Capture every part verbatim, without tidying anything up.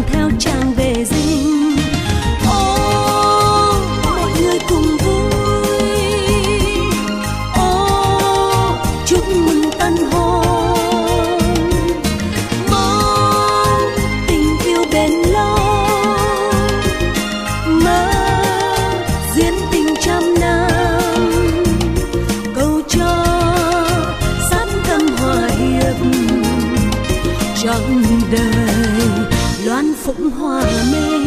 theo chàng về dinh. Ô mọi người cùng vui, ô chúc mừng tân hôn, mong tình yêu bền lâu, mơ duyên tình trăm năm, cầu cho sát câm hòa hiệp, trọn đời loan phụng hòa minh.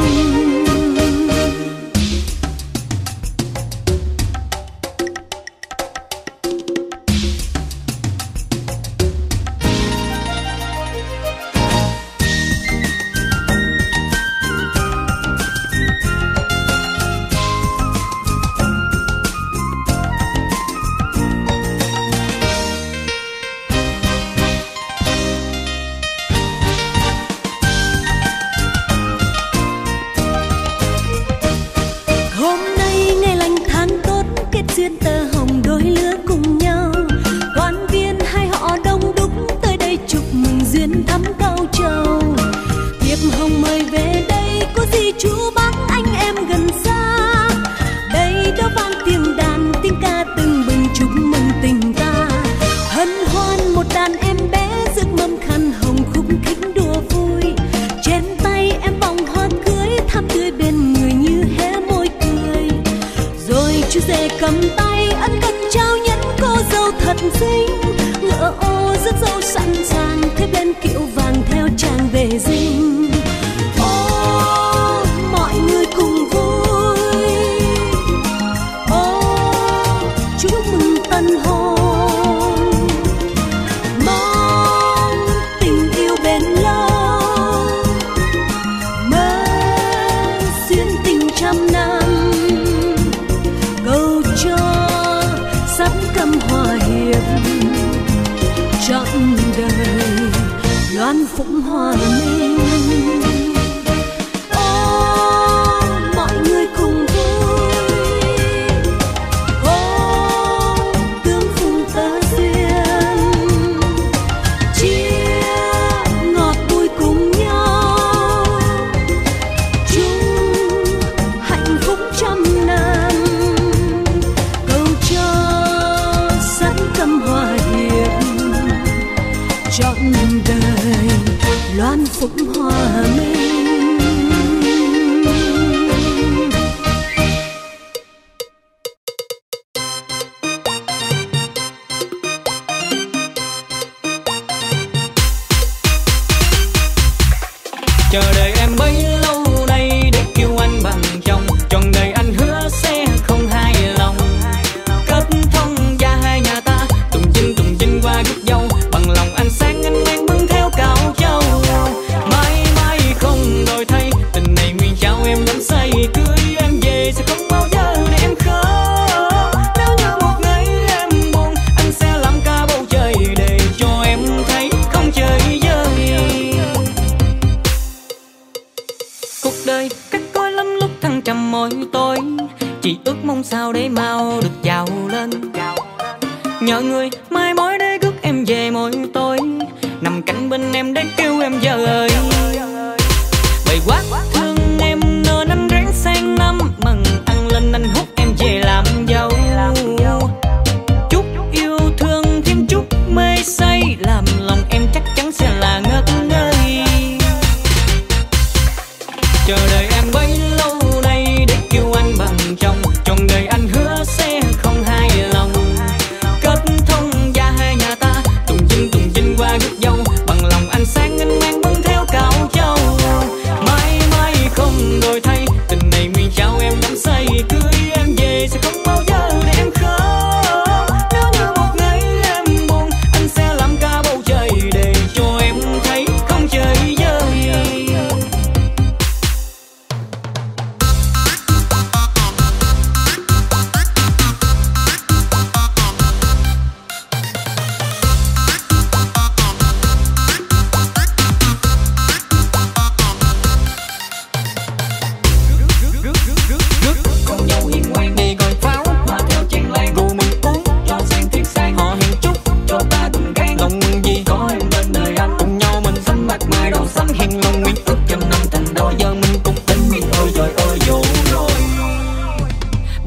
Duyên tơ hồng đôi lứa cùng nhau, quan viên hai họ đông đúc tới đây chúc mừng duyên thắm cao trầu. Thiệp hồng mời về đây, có gì chú bác anh em gần xa. Đây đó vang tiếng đàn, tiếng ca tưng bừng chúc mừng tình ta. Hân hoan một đàn em bé rước mâm khăn hồng khúc khích đùa vui. Trên tay em vòng hoa cưới, thắm tươi bên người như hé môi cười. Rồi chú rể cầm tay ân cần trao nhẫn cô dâu thật xinh. Ngựa ô rước dâu sẵn sàng, thế bên kiệu vàng theo chàng về dinh. Ô mọi người cùng vui, ô chúc mừng tân hôn, mong tình yêu bền lâu, mơ duyên tình trăm năm, cầu cho sắp câm hòa hiệp, trọn đời loan phụng hòa minh. Ô mọi người cùng vui, ô tương phùng tơ duyên, chia ngọt bùi cùng nhau, chung hạnh phúc trăm năm, cầu cho sẵn câm hòa hiệp, trọn đời loan phụng hòa minh. Chờ đợi em bấy lâu nay để kêu anh bằng chồng, trọn đời anh hứa sẽ không hài lòng. Kết thông gia hai nhà ta, tùng chinh tùng chinh qua gút dâu, bằng lòng anh sáng anh mang bưng theo cạo châu. Mãi mãi không đổi thay, tình này nguyện trao em đắm say, cưới em về sẽ không bao giờ để em khóc. Nếu như một ngày em buồn, anh sẽ làm cả bầu trời để cho em thấy không chơi vơi. Cuộc đời cắt côi lắm lúc thăng trầm mỗi tối, chỉ ước mong sao để mau được giàu lên. Nhờ người mai mối để rước em về mỗi tối, nằm cạnh bên em để kêu em vợ ơi. Bày quá thương em nên anh ráng sang năm, mừng ăn lên anh hút em về làm dâu. Chút yêu thương thêm chút mê say, làm lòng em chắc chắn sẽ là ngất ngây. Chờ đợi em bấy lâu nay để kêu anh bằng chồng, trọn đời anh hứa sẽ không hài lòng. Kết thông gia hai nhà ta, tùng chinh tùng chinh qua gút dâu, bằng lòng anh sáng anh mang bưng theo cạo châu. Mãi mãi không đổi thay, tình này nguyện trao em đắm say, cưới em về sẽ không bao giờ để em khóc. Nếu như một ngày em buồn, anh sẽ làm cả bầu trời để cho em thấy không chơi vơi.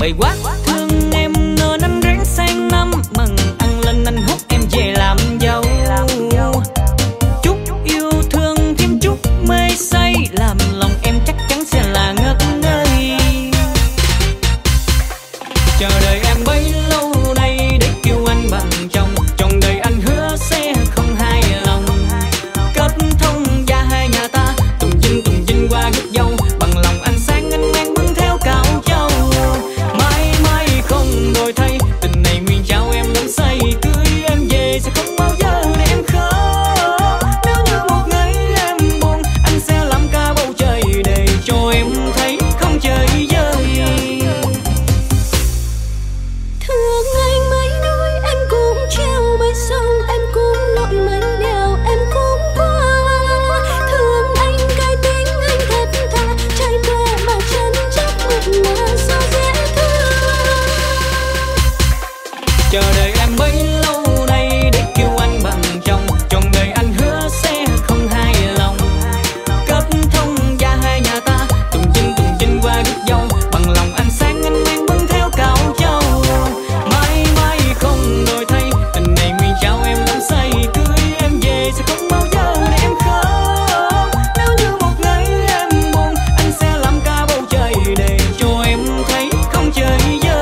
đời quá thương em nên anh ráng sang năm mừng ăn lên anh hút em về làm dâu. Chút yêu thương thêm chút mê say làm lòng em chắc chắn sẽ là ngất ngây. Chờ đợi em bấy lâu nay để kêu anh bằng chồng, trọn đời anh hứa sẽ không hài lòng. Kết thông gia hai nhà ta tùng chinh tùng chinh qua gốc dâu, bằng lòng anh sáng anh mang bưng theo cạo châu. Mãi mãi không đổi thay tình này nguyên trao em đắm say, cưới em về sẽ không bao giờ để em khóc. Nếu như một ngày em buồn anh sẽ làm cả bầu trời để cho em thấy không trời vơi. Thương anh mấy núi em cũng treo mấy sông, em cũng lội mấy đèo em cũng qua. Thương anh cái tính anh thật thà, trai quê mà chân chất mượt mà sao dễ thương. Chờ đợi em bấy lâu nay để kêu anh bằng chồng, trọn đời anh hứa sẽ không hài lòng. Kết thông gia hai nhà ta tùng chinh tùng chinh qua gốc dâu, bằng lòng anh sáng anh mang bưng theo cạo châu. Mãi mãi không đổi thay tình này nguyên trao em đắm say, cưới em về sẽ không bao giờ để em khóc. Nếu như một ngày em buồn anh sẽ làm cả bầu trời để cho em thấy không trời vơi.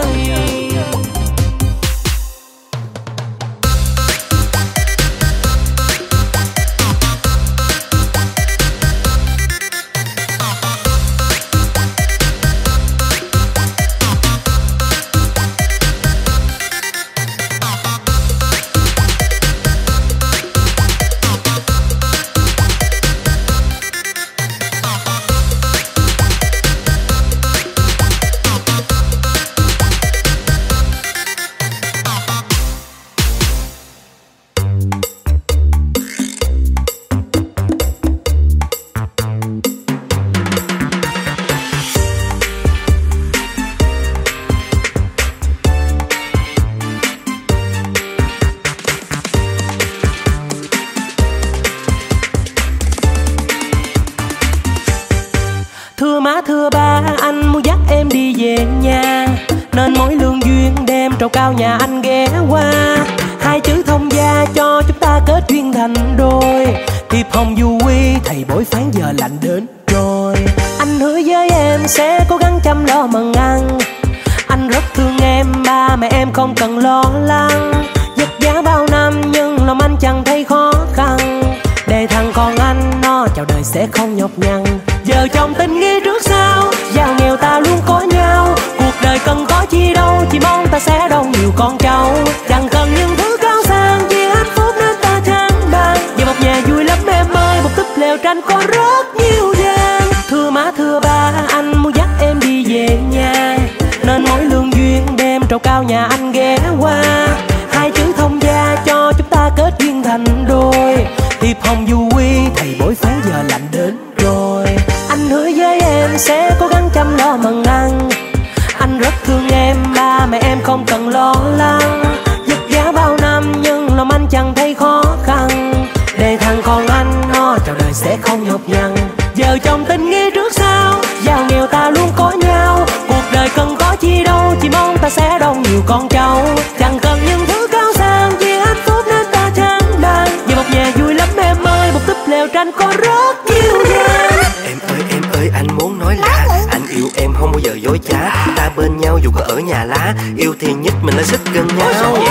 Thưa má thưa ba, anh muốn dắt em đi về nhà, nên mỗi lương duyên đem trầu cao nhà anh ghé qua. Hai chữ thông gia cho chúng ta kết duyên thành đôi, thiệp hồng du quy thầy bói phán giờ lạnh đến rồi. Anh hứa với em sẽ cố gắng chăm lo mần ăn, anh rất thương em, ba mẹ em không cần lo lắng. Vất vả bao năm nhưng lòng anh chẳng thấy khó khăn, để thằng con anh nó chào đời sẽ không nhọc nhằn. Giờ chồng tình nghĩa trước sau, giàu nghèo ta luôn có nhau. Cuộc đời cần có chi đâu, chỉ mong ta sẽ đông nhiều con cháu. Chẳng cần những thứ cao sang, chỉ hạnh phúc nên ta trang đàn. Về một nhà vui lắm em ơi, một túp lều tranh có rất nhiều gian. Thưa má thưa ba, anh muốn dắt em đi về nhà, nên mỗi lương duyên đem trầu cao nhà anh ghé qua. Hai chữ thông gia cho chúng ta kết duyên thành đôi, thiệp hồng du quy thầy bói phán giờ lạnh đến rồi. Anh hứa với em sẽ cố gắng chăm lo mần ăn, anh rất thương em, ba mẹ em không cần lo lắng. Vất vả bao năm nhưng lòng anh chẳng thấy khó khăn, để thằng con anh nó chào đời sẽ không nhọc nhằn. Giờ chồng tình nghĩa trước sau, giàu nghèo ta luôn có nhau. Cuộc đời cần có chi đâu, chỉ mong ta sẽ đông nhiều con cháu. Chẳng cần những thứ cao sang, chỉ hạnh phúc nên ta trang đàn. Về một nhà vui lắm em ơi, một túp lều tranh có rất nhiều gian. Em ơi em ơi anh muốn nói là anh yêu em không bao giờ dối trá. Ta bên nhau dù có ở nhà lá, yêu thì nhất mình lại xích gần nhau.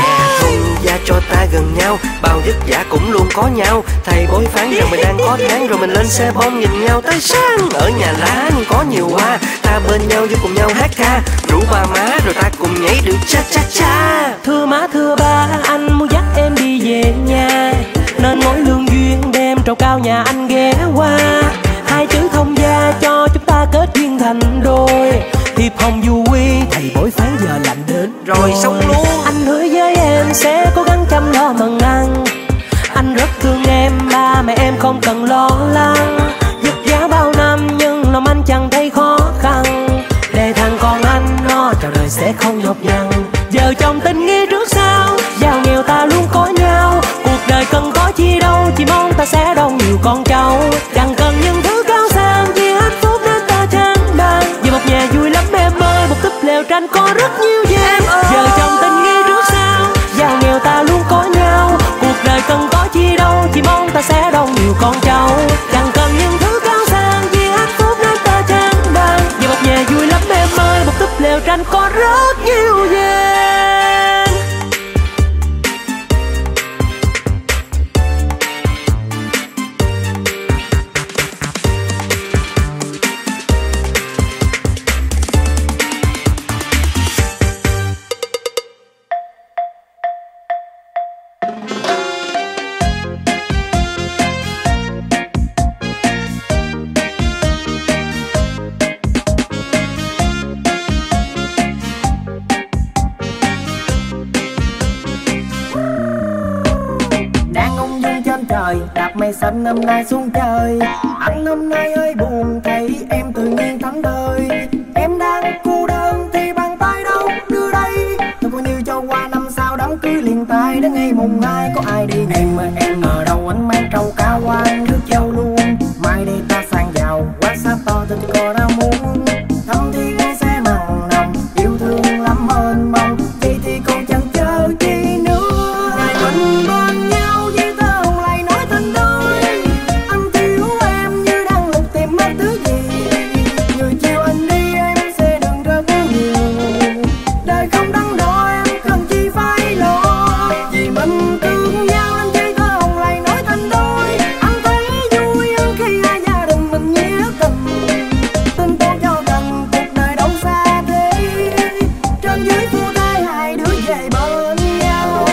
Thông gia cho ta gần nhau, bao vất vả cũng luôn có nhau. Thầy bói phán giờ mình đang có tháng, rồi mình lên xe bom nhìn nhau tới sáng. Ở nhà lá có nhiều hoa, ta bên nhau với cùng nhau hát ca, rủ ba má rồi ta cùng nhảy được cha cha cha. Thưa má thưa ba, anh muốn dắt em đi về nhà, nên mỗi lương duyên đem trầu cao nhà anh ghé qua. Hai chữ thông gia cho chúng ta kết duyên thành đôi, thiệp hồng du quy thầy bói phán giờ lạnh đến rồi xong luôn. Anh hứa với em sẽ cố gắng chăm lo mần ăn, anh rất thương em, ba mẹ em không cần lo lắng. Vất vả bao năm nhưng lòng anh chẳng thấy khó khăn, để thằng con anh nó chào đời sẽ không nhọc nhằn. Giờ chồng tình nghĩa trước sau, giàu nghèo ta luôn có nhau. Cuộc đời cần có chi đâu, chỉ mong ta sẽ đông nhiều con cháu. Chẳng cần những thứ cao sang, chỉ hạnh phúc nên ta trang đàn. Về một nhà vui lắm em ơi, một túp lều tranh tranh có rất nhiều về. Giờ chồng tình nghi trước sau, giàu nghèo ta luôn có nhau. Cuộc đời cần có chi đâu, chỉ mong ta sẽ đông nhiều con cháu. Chẳng cần những thứ cao sang, chỉ hạnh phúc nên ta trang đàn. Về một nhà vui lắm em ơi, một túp lều tranh có rất nhiều về. Đạp mây xanh năm nay xuống trời. Anh năm nay ơi buồn thấy em tự nhiên thắng đời. Em đang cô đơn thì bàn tay đâu đưa đây. Tôi coi như cho qua năm sau đám cưới liền tay. Đến ngày mùng hai có ai đi em mà em ở đâu anh mang trâu cá quan rước dâu luôn. Mai đây ta sang giàu quá xa to tôi chỉ có ra muốn. Thăm thì ngay sẽ mặn nồng yêu thương lắm ơn mong. Vậy thì còn chẳng chờ chi nữa. Ngày mình bên nhau với tơ hồng lại nói thành đôi. Anh thiếu em như đang lục tìm mất thứ gì. Người chiều anh đi em sẽ đừng rất nhiều. Đời không đắn đo em cần chi phải lo. Vì mình thương nhau anh chơi tơ hồng lại nói thành đôi. Anh thấy vui hơn khi hai gia đình mình nghĩa tình. Tin tốt cho gần cuộc đời đâu xa thế. Trên dưới phu thai hai đứa về bên nhau.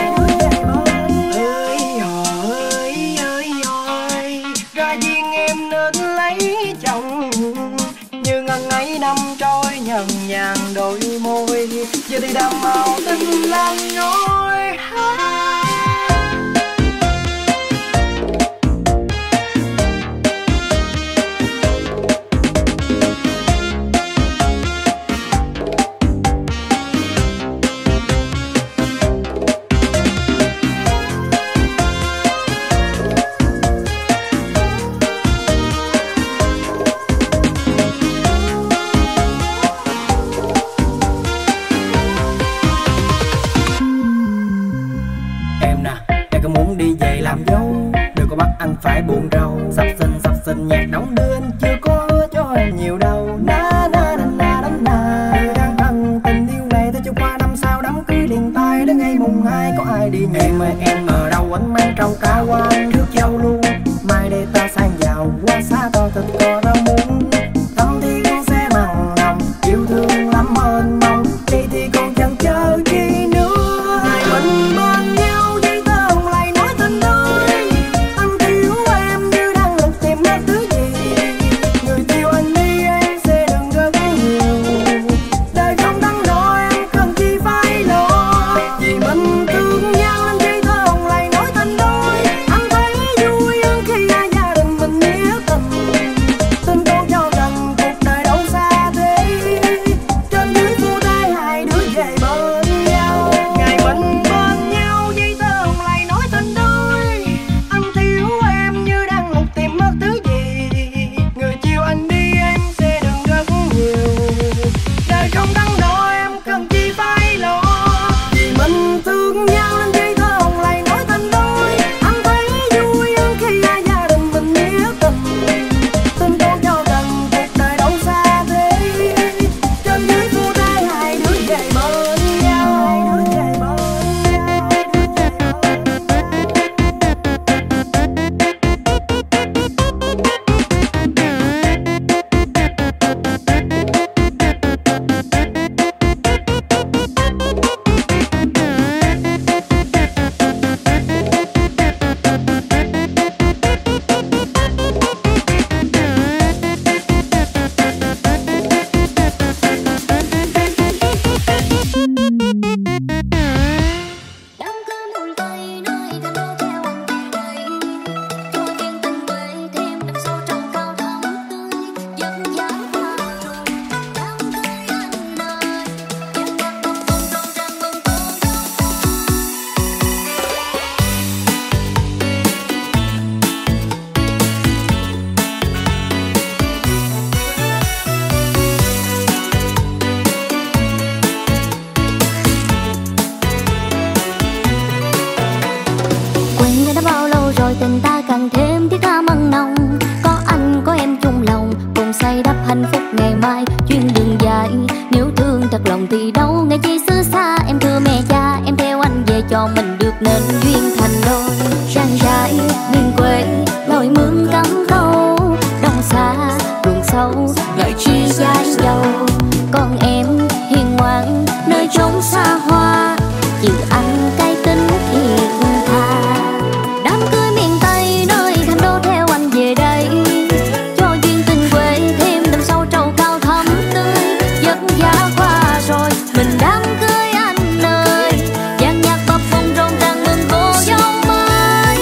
Ơi ơi ơi ơi, ra duyên em nên lấy chồng. Như ngần ấy năm trôi nhần nhàn đôi môi. Giờ thì đào màu tình lan nhối. Em nè, em có muốn đi về làm dâu. Đừng có bắt anh phải buồn rầu. Sắp sinh sắp sinh nhạc đóng đưa anh chưa có hứa cho em nhiều đâu. Na na na na na na. Người đang cần tình yêu này ta cho qua năm sau đám cưới liền tay. Đến ngày mùng hai có ai đi nhẹ. Em ơi em ở đâu anh mang trâu cá quan rước dâu luôn. Mai đây ta sang giàu qua xa to thật có ra muốn. Tâm thì con sẽ mặn nồng yêu thương lắm ơn mong. Đi thì còn chẳng chờ chi nữa. Ngày mình bên nhau với tơ hồng lại nói thành đôi. Anh thiếu em như đang lục tìm mất thứ gì. Người yêu anh đi em sẽ đừng rất nhiều. Đời không đắn đo em cần chi phải lo. Vì mình thương nhau anh với tơ hồng lại nói thành đôi. Anh thấy rồi tình ta càng thêm thiết tha mặn nồng. Có anh có em chung lòng, cùng xây đắp hạnh phúc ngày mai. Chuyến đường dài nếu thương thật lòng thì đâu ngày chi xứ xa. Em thưa mẹ cha, em theo anh về cho mình được nên duyên thành đôi. Trang trại miền quê lội mương cắm câu, đông xa ruộng sâu lại chia dài dầu. Còn em hiền ngoan nơi trốn xa hoa, chịu anh cái tính thiệt tha. Đám cưới miền Tây nơi thành đô theo anh về đây, cho duyên tình quê thêm đầm sâu trầu cao thắm tươi. Giấc giá qua rồi mình đám cưới anh ơi, dàn nhạc bập bùng rộn ràng mừng cô dâu mới.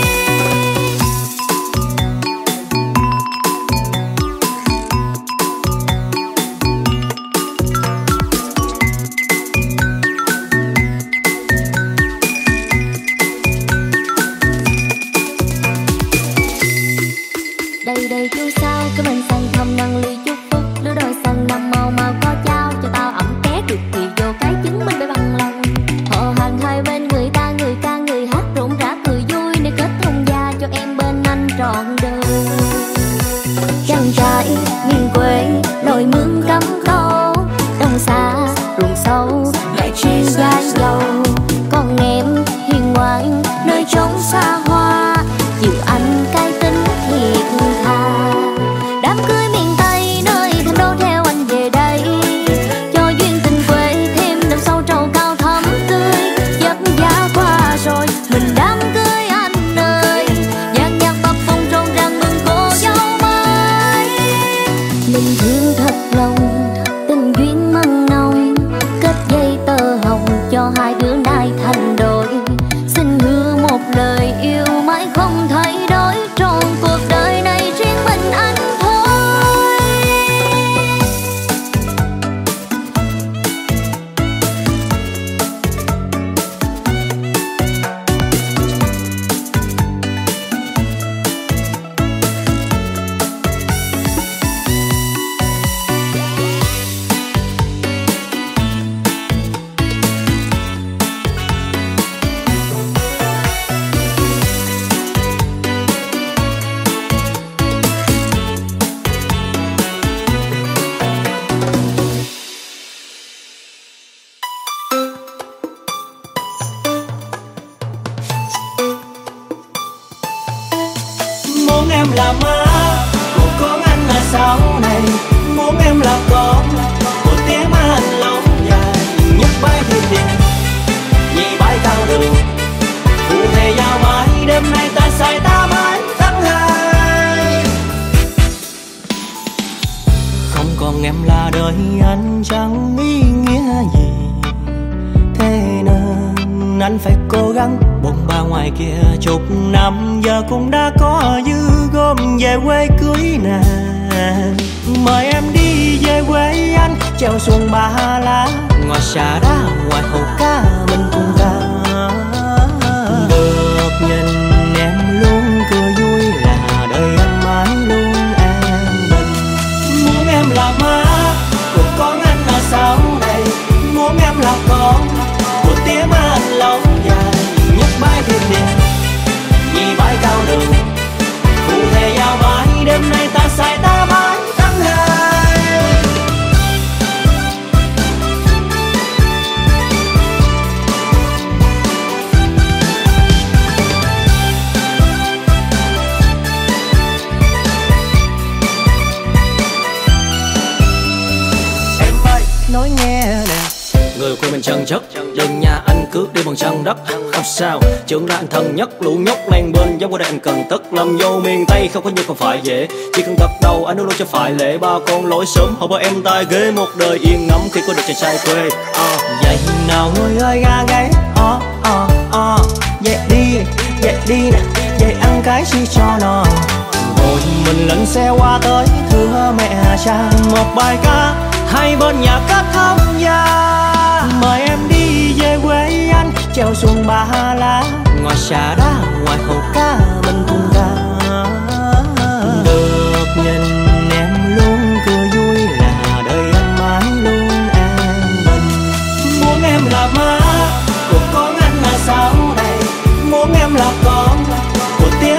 Đây đây chú sao cái mình sang thăm nâng ly chúc phúc, lứa đôi xanh năm màu màu có trao cho tao ẩm té được thì vô cái chứng minh phải bằng lòng. Họ hàng hai bên người ta người ca người hát rộn rã cười vui, để kết hôn gia cho em bên anh trọn đời. Trang trại miền quê lội mương cắm câu, đông xa ruộng sâu lại chia dài dầu. Còn em hiền ngoan nơi trốn xa hoa, chịu anh cái tính thiệt tha. Đám cưới miền Tây nơi thành đô theo anh về đây, cho duyên tình quê thêm đầm sâu trầu cao thắm tươi. Giấc giá qua rồi mình đám cưới anh ơi, dàn nhạc bập bùng rộn ràng mừng cô dâu mới. Mình thương thật lòng tình duyên mặn nồng, kết dây tơ hồng cho hai đứa nay thành đôi. Xin hứa một lời yêu mãi không thay đổi, trọn cuộc đời này riêng mình anh thôi. Muốn em là má của con anh là sau này, muốn em là con của tiếng má anh lâu dài. Nhất bãi thuyền điện vì bãi cao đường, cụ thể giao mãi đêm nay ta say ta mãi tháng hai. Không còn em là đời anh chẳng ý nghĩa gì, thế nên anh phải cố gắng. Bồn ba ngoài kia chục năm giờ cũng đã có dư gom về quê cưới nàng. Mời em đi về quê anh treo xuồng Ba Lá, ngoài xà đá ngoài hồ cá mình cùng ca. Được nhìn em luôn cười vui là đời anh mãi luôn an bình. Muốn em là má của con anh là sau này, muốn em là con của tiếng má anh lâu dài. Nhất bãi thuyền điện vì bãi cao đường, cụ thể giao mãi đêm nay ta say ta mãi tháng hai. Em ơi nói nghe nè, người của mình chân chất, đừng nhà anh cướp đi bằng chân đất. Không sao, trưởng ra anh thân nhất, lũ nhóc len bên giống qua đây anh cần tất. Làm vô miền Tây không có như không phải dễ, chỉ cần gật đầu anh luôn luôn cho phải lễ. Ba con lối sớm họ bỏ em tai ghế, một đời yên ngắm khi có được chàng trai quê. À, vậy nào người ơi ga gáy, ờ ờ ờ, dậy đi, dậy đi nè, dậy ăn cái chi cho nó. Rồi mình lên xe qua tới thưa mẹ cha, một bài ca hai bên nhà kết thông gia. Mời em đi về quê anh treo xuồng Ba Lá, ngoài xà đá ngoài hồ cá mình cùng ca. Được nhìn em luôn cười vui là đời anh mãi luôn an bình. Muốn em là má của con anh là sau này, muốn em là con của tiếng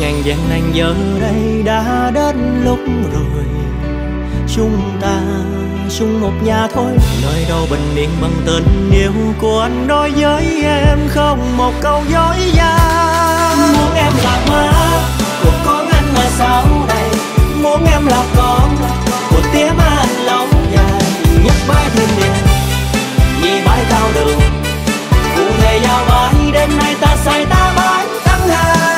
ngàn gian nan giờ đây đã đến lúc rồi, chúng ta chung một nhà thôi. Nơi đâu bình yên bằng tình yêu của anh nói với em, không một câu dối gian. Muốn em là má của con anh mà sau này, muốn em là con của tía má anh lâu dài. Nhắc bãi thiên địa vì bãi cao đường, cụ thể giao bãi đêm nay ta say ta bãi tháng hai.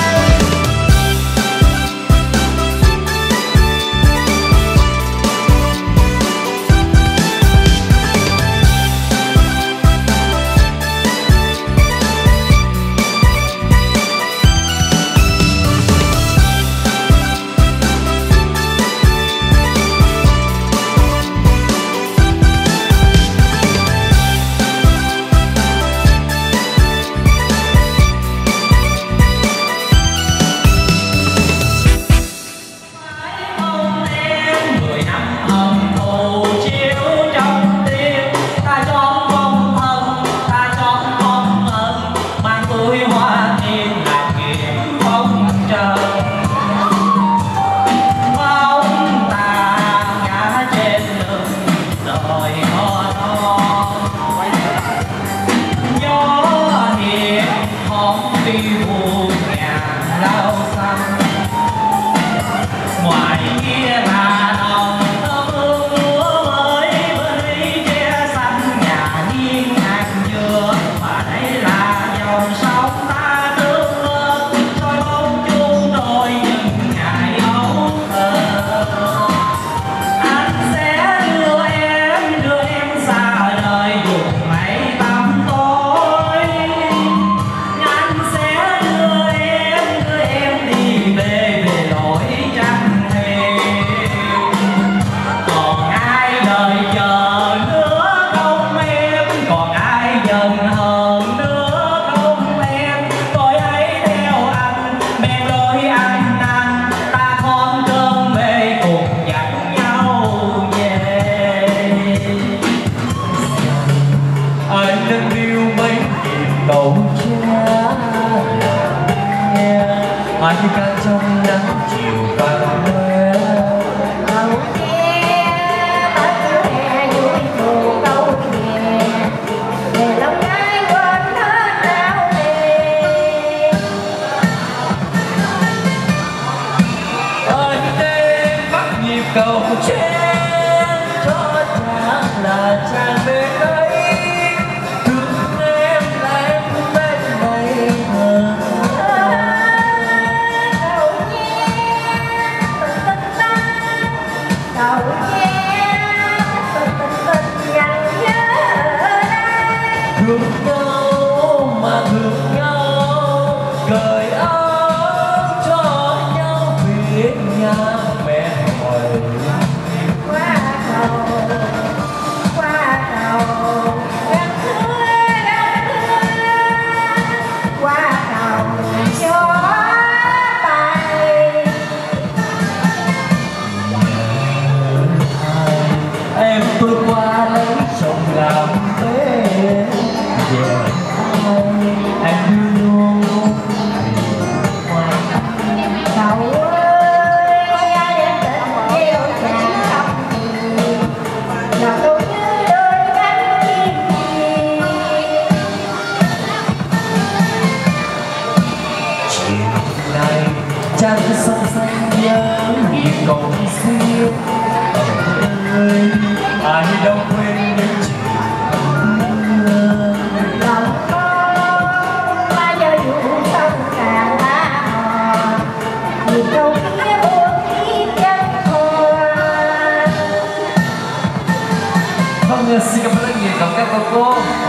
Xin cảm ơn rất nhiều các cô cô.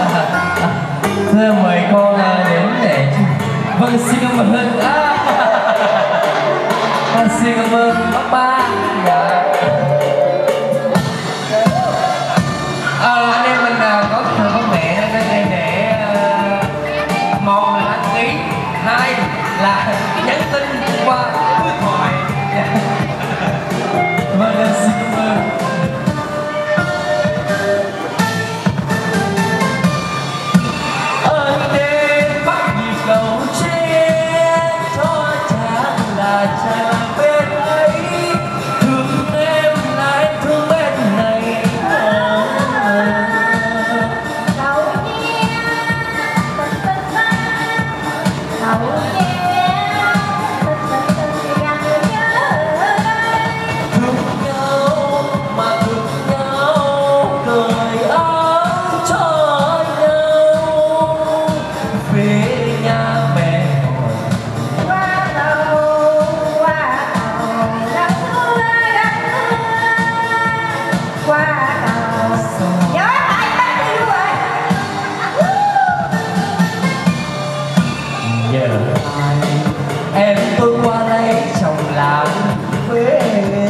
Thưa mời con đến để. Vâng, xin cảm ơn. À, xin cảm ơn bác ba. Dạ. À, anh em mình có thờ con mẹ lên đây để uh, một là đăng ký, hai là nhắn tin qua điện thoại. Vâng, xin cảm ơn. Ở đêm bắt nhịp cầu trên cho chàng lại em tôi qua lấy chồng làm với em.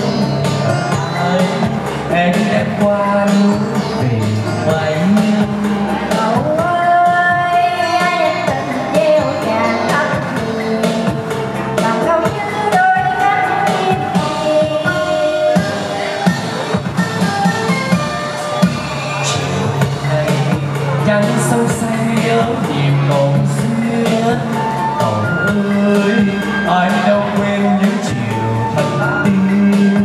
Em đem qua núi vì vậy Cậu ơi, anh tình gieo tràn tâm người, bằng câu như đôi cánh thiên kỳ. Chiều nay trăng sâu xanh nhớ nhịp mộng xưa. Cậu ơi, ai đâu quên những chiều thật tim.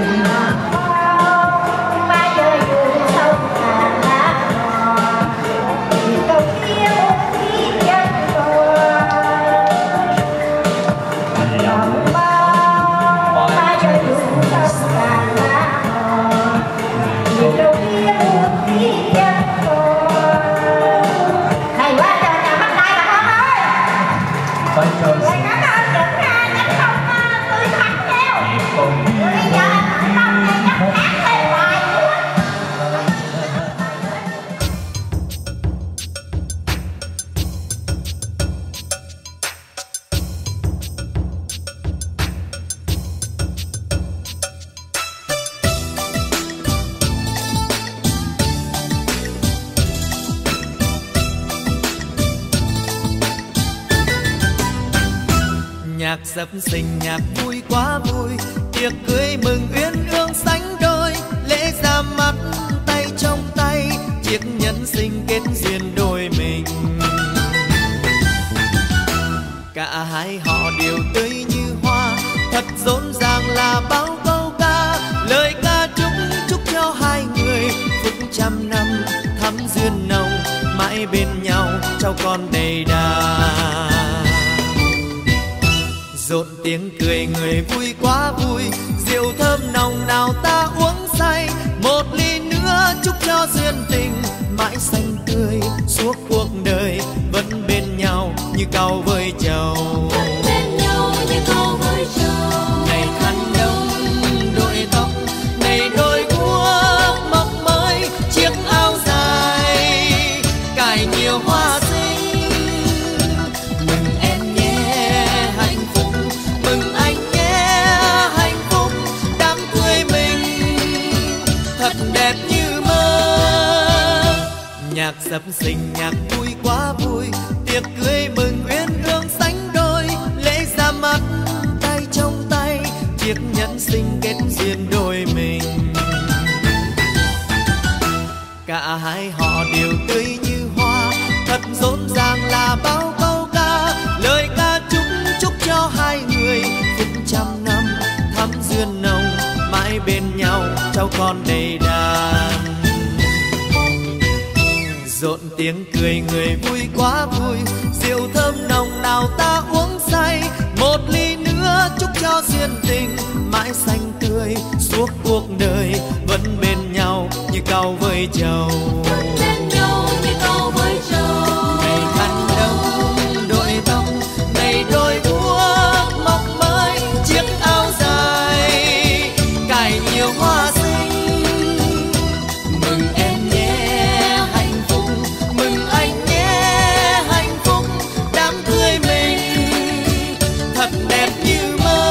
Nhạc sập sình nhạc vui quá vui, tiệc cưới mừng uyên ương sánh đôi, lễ ra mắt tay trong tay, chiếc nhẫn sinh kết duyên đôi mình. Cả hai họ đều tươi như hoa, thật rộn ràng là bao câu ca, lời ca chúc chúc cho hai người phúc trăm năm thắm duyên nồng, mãi bên nhau cháu con đầy đà. Rộn tiếng cười người vui quá vui, rượu thơm nồng nào ta uống say, một ly nữa chúc cho duyên tình mãi xanh tươi suốt cuộc đời, vẫn bên nhau như cau với trầu. Vẫn bên nhau như cau với trầu. Ngày khăn đông đội tóc, ngày đôi guốc mọc mới, chiếc áo dài cài nhiều hoa xinh. Mừng em nhé hạnh phúc, mừng anh nhé hạnh phúc, đám cưới mình thật đẹp như mơ. Nhạc sập sình nhạc vui quá vui, tiệc cưới mừng uyên ương sánh đôi, lễ ra mắt tay trong tay, chiếc nhẫn sinh kết duyên đôi mình. Cả hai họ đều tươi như hoa, thật rộn ràng là bao câu ca, lời ca chúc chúc cho hai người phúc trăm năm thắm duyên nồng, mãi bên nhau cháu con đầy đàn. Rộn tiếng cười người vui quá vui, rượu thơm nồng nào ta uống say, một ly nữa chúc cho duyên tình mãi xanh tươi suốt cuộc đời, vẫn bên nhau như cau với trầu. Vẫn bên nhau như cau với trầu. Ngày khăn đông đội tóc, ngày đôi guốc mọc mới, chiếc áo dài cài nhiều hoa xinh. Mừng em nhé hạnh phúc, mừng anh nhé hạnh phúc, đám cưới mình thật đẹp như mơ.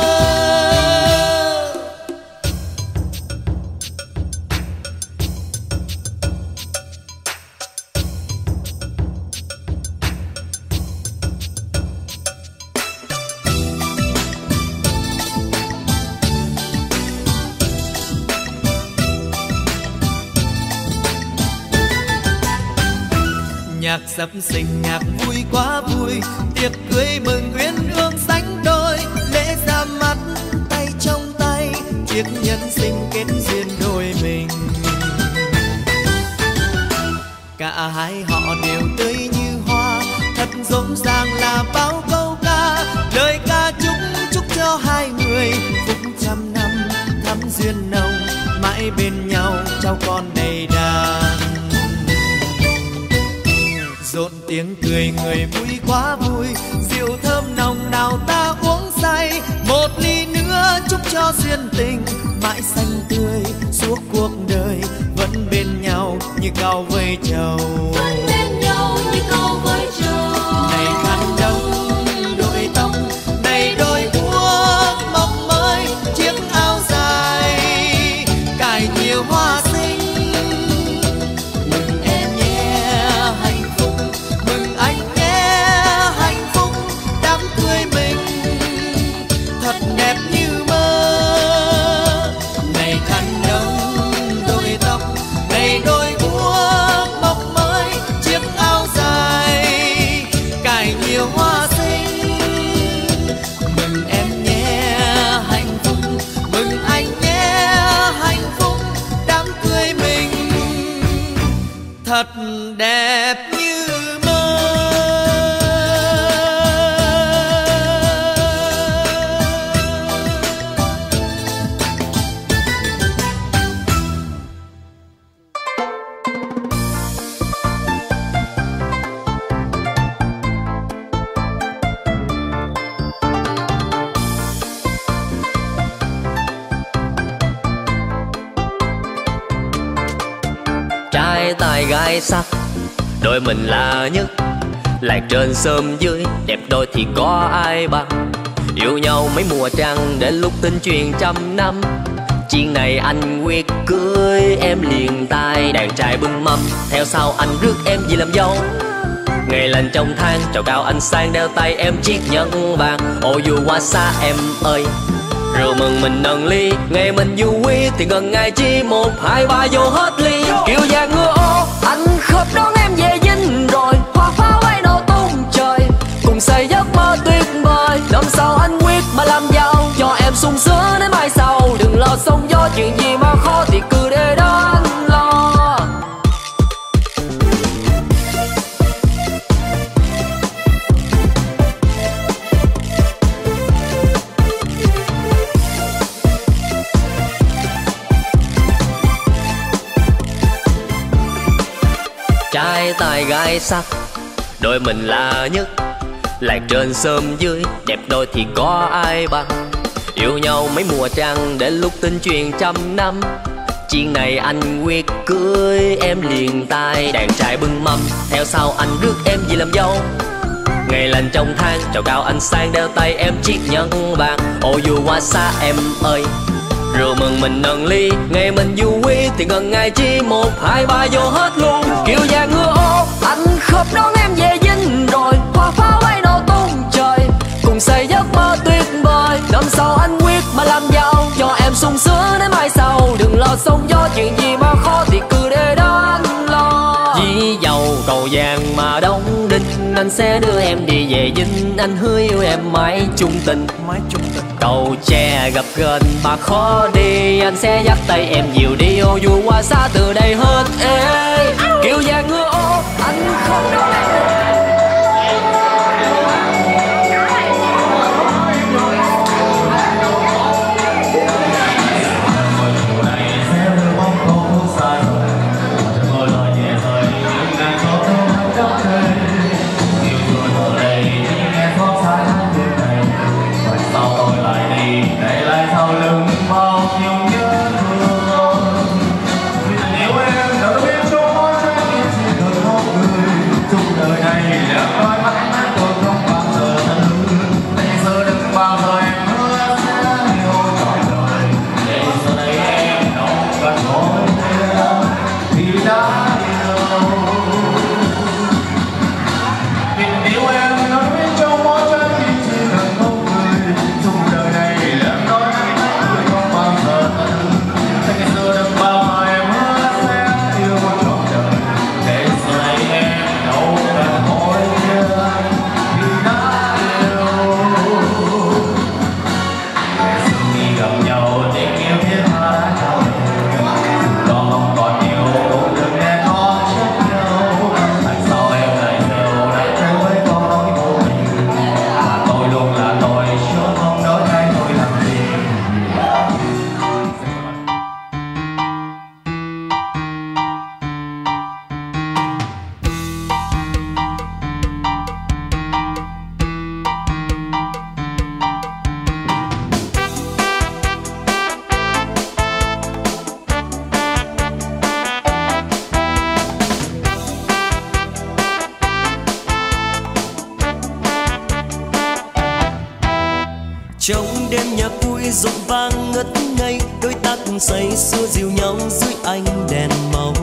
Nhạc sập sình nhạc vui quá vui, tiệc cưới mừng uyên ương sánh đôi, lễ ra mắt tay trong tay, chiếc nhẫn sinh kết duyên đôi mình. Cả hai họ đều tươi như hoa, thật rộn ràng là bao câu ca, lời ca chúc chúc cho hai người phúc trăm năm thắm duyên nồng, mãi bên nhau cháu con đầy đàn. Rộn tiếng cười người vui quá vui, rượu thơm nồng nào ta uống say, một ly nữa chúc cho duyên tình mãi xanh tươi suốt cuộc đời, vẫn bên nhau như cau với trầu. Vẫn bên nhau như cau với trầu. Ngày khăn đông đội Trai tài gái sắc, đôi mình là nhất. Lạc trên sớm dưới, đẹp đôi thì có ai bằng. Yêu nhau mấy mùa trăng, đến lúc tin truyền trăm năm. Chuyện này anh quyết cưới em liền tay. Đàn trai bưng mâm, theo sau anh rước em về làm dâu. Ngày lành trong tháng, trầu cao anh sang đeo tay em chiếc nhẫn vàng. Ô dù qua xa em ơi, rượu mừng mình nâng ly. Ngày mình vui thì gần ngày chi, một hai ba vô hết ly. Kiều vàng ngựa ô, anh khớp đón em về dinh rồi. Hoa pháo bay nổ tung trời, cùng xây giấc mơ tuyệt vời. Năm sau anh quyết mà làm giàu, cho em sung sướng đến mai sau. Đừng lo sóng gió, chuyện gì mà khó thì cứ để đó anh lo. Trai tài gái sắc, đôi mình là nhất. Lạc trên sớm dưới, đẹp đôi thì có ai bằng. Yêu nhau mấy mùa trăng, đến lúc tin truyền trăm năm. Chuyện này anh quyết cưới em liền tay. Đàn trai bưng mâm, theo sau anh rước em về làm dâu. Ngày lành trong tháng, trầu cao anh sang đeo tay em chiếc nhẫn vàng. Ô dù qua xa em ơi, rượu mừng mình nâng ly. Ngày mình vui thì gần ngày chi, một hai ba vô hết luôn. Kiều vàng ngựa ô, anh khớp đón em về dinh rồi. Hoa pháo bay nổ tung trời, cùng xây giấc mơ tuyệt vời. Năm sau anh quyết mà làm giàu, cho em sung sướng đến mai sau. Đừng lo sóng gió, chuyện gì mà khó thì cứ để đó anh lo. Dĩ dầu cầu vàng mà đóng đinh, anh sẽ đưa em đi về dinh. Anh hứa yêu em mãi chung tình, mãi chung tình. Cầu tre gặp gần mà khó đi, anh sẽ dắt tay em nhiều đi. Ô dù qua xa từ đây hết ê. Kiều vàng ngựa ô, anh không đâu Trong đêm nhạc vui rộn vang ngất ngây, đôi ta cùng say sưa dìu nhau dưới ánh đèn màu.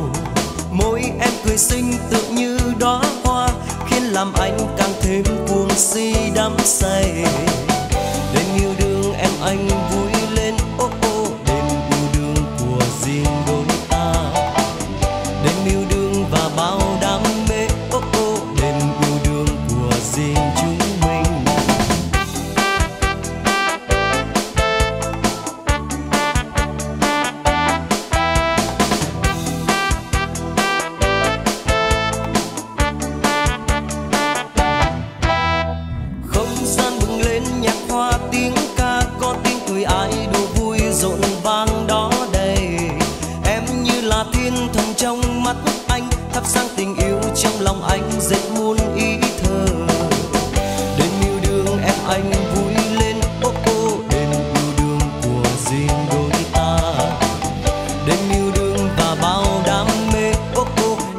Môi em cười xinh tự như đóa hoa, khiến làm anh càng thêm cuồng si đắm say. Đêm yêu đương em anh vui lên, ô oh, ô oh, đêm yêu đương của riêng đôi ta. Đêm yêu đương và bao đam mê, ô oh, ô oh, đêm yêu đương của riêng chúng mình. Trong mắt anh thắp sáng tình yêu, trong lòng anh dệt muôn ý thơ. Đêm yêu đương em anh vui lên, ô oh, ô oh, đêm yêu đương của riêng đôi ta. Đêm yêu đương và bao đam mê, ô oh, ô oh,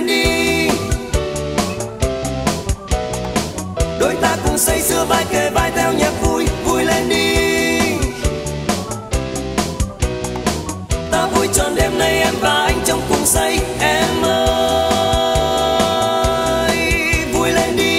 lên đi. Đôi ta cùng say sưa vai kề vai theo nhạc vui, vui lên đi. Ta vui tròn đêm nay em và anh trong cùng say, em ơi vui lên đi.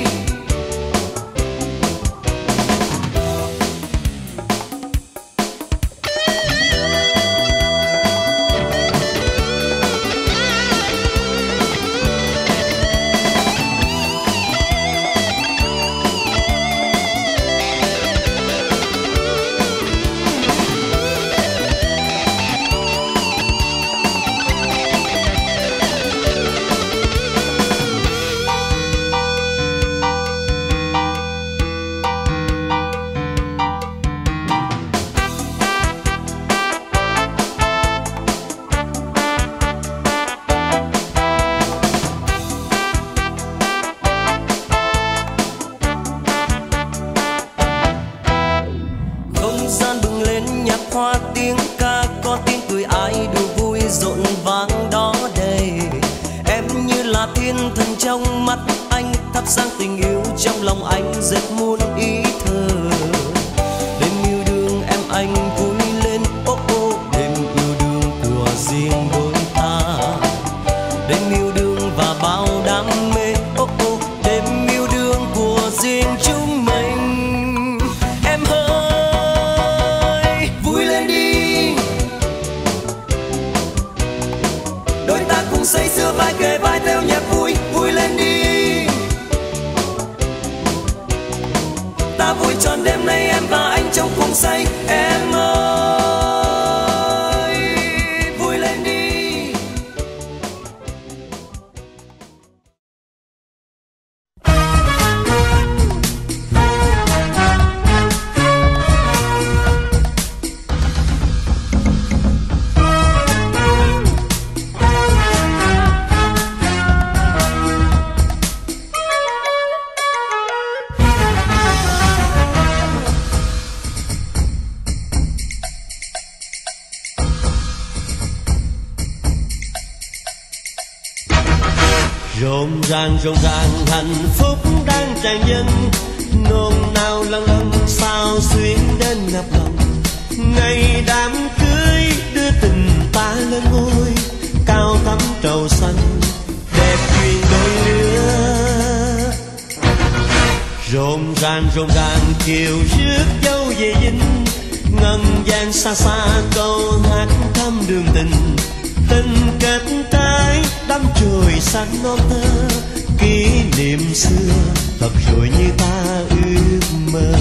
Sang tình yêu trong lòng anh rất muôn ý thơ. Đêm yêu đương em anh vui lên, ô ô đêm yêu đương của riêng đôi ta. Đêm yêu đương và bao đam mê, ô ô đêm yêu đương của riêng chúng mình. Em ơi vui lên đi. Đôi ta cùng say sưa vai kề vai theo nhạc vui, vui lên đi. Ta vui tròn đêm nay em và anh trong cùng say, em ơi vui lên đi. Rộn ràng rộn ràng hạnh phúc đang tràn dâng, nôn nao lâng lâng sao xuyến đến ngập lòng. Ngày đám cưới đưa tình ta lên ngôi, cao thắm trầu xanh đẹp duyên đôi lứa. Rộn ràng rộn ràng kiều rước dâu về dinh, ngân vang xa xa câu hát thăm đường tình. Tình kết trái đắm chồi xanh non thơ, kỷ niệm xưa thật rồi như ta ước mơ.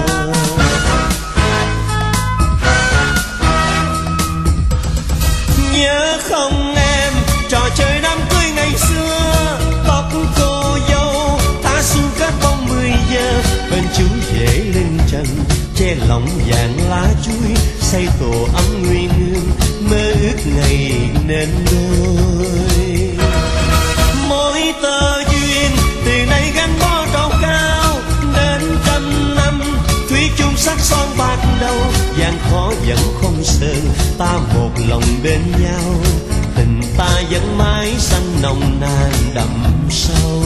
Nhớ không em trò chơi đám cưới ngày xưa, tóc cô dâu thả xuống các bóng mười giờ. Bên chú rể lên trần che lòng vàng lá chuối, xây tổ ấm nguyên hương mơ ước ngày nên đôi. Mỗi tơ duyên từ nay gắn bó trầu cao, đến trăm năm thủy chung sắc son bạc đầu. Gian khó vẫn không sợ, ta một lòng bên nhau, tình ta vẫn mãi xanh nồng nàn đậm sâu.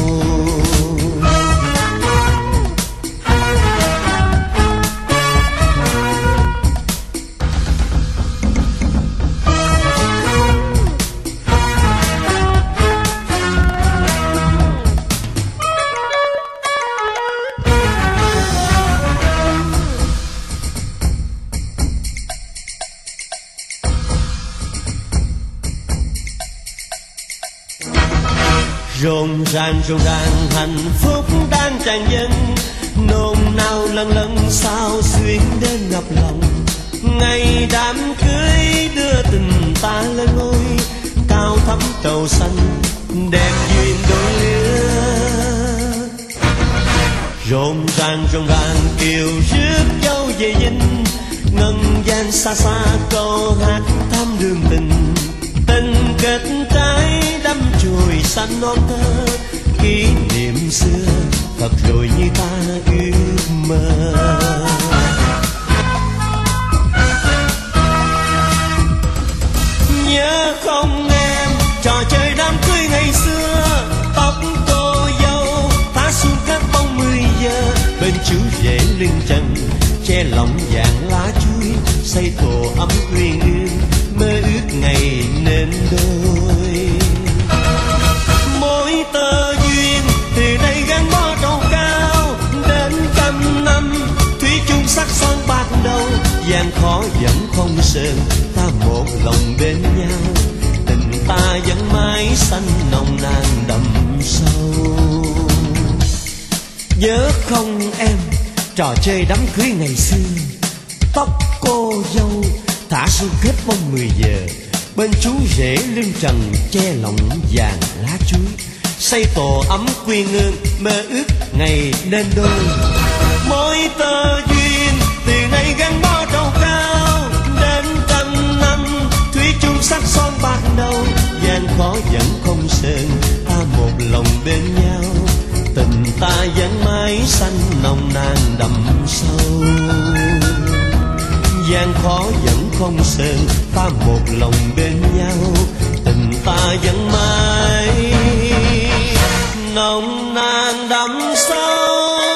Rộn ràng rộn ràng hạnh phúc đang tràn dâng, nôn nao lâng lâng sao xuyến đến ngập lòng. Ngày đám cưới đưa tình ta lên ngôi, cao thắm trầu xanh đẹp duyên đôi lứa. Rộn ràng rộn ràng kiều rước dâu về dinh, ngân vang xa xa câu hát thăm đường tình. Tình kết trái đắm chồi xanh non thơ, kỷ niệm xưa thật rồi như ta ước mơ. Nhớ không em trò chơi đám cưới ngày xưa, xây tổ ấm uyên ương, mơ ước ngày nên đôi. Mỗi tơ duyên từ đây gắn bó trầu cao, đến trăm năm thủy chung sắc son bạc đầu. Gian khó vẫn không sơn, ta một lòng bên nhau, tình ta vẫn mãi xanh nồng nàn đậm sâu. Nhớ không em, trò chơi đám cưới ngày xưa, tóc cô dâu thả xuống kết bông mười giờ, bên chú rể lưng trần che lòng vàng lá chuối, xây tổ ấm quy ngương, mơ ước ngày nên đôi. Mỗi tơ duyên từ nay gắn bó trầu cao, đến trăm năm thủy chung sắc son bạc đầu. Gian khó vẫn không sơn, ta một lòng bên nhau, tình ta vẫn mãi xanh nồng nàn đậm sâu. Gian khó vẫn không sơn, ta một lòng bên nhau, tình ta vẫn mãi nồng nàn đậm sâu.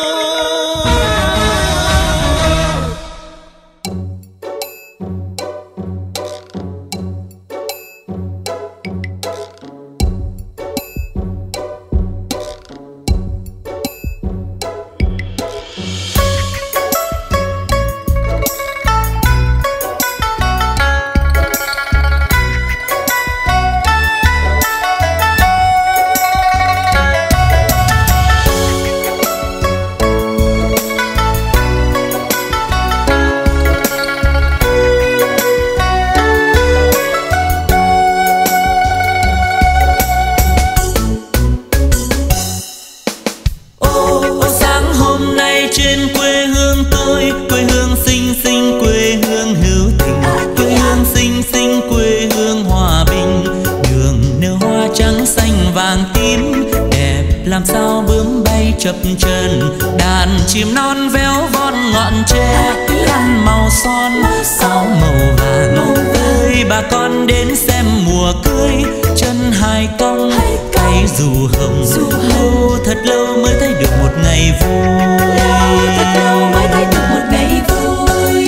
Làm sao bướm bay chập chờn, đàn chim non véo von ngọn tre, khăn màu son áo màu vàng. Ơi bà con đến xem mùa cưới, chân hai cong tay dù hồng. Lâu thật lâu mới thấy được một ngày vui, thật lâu mới thấy được một ngày vui.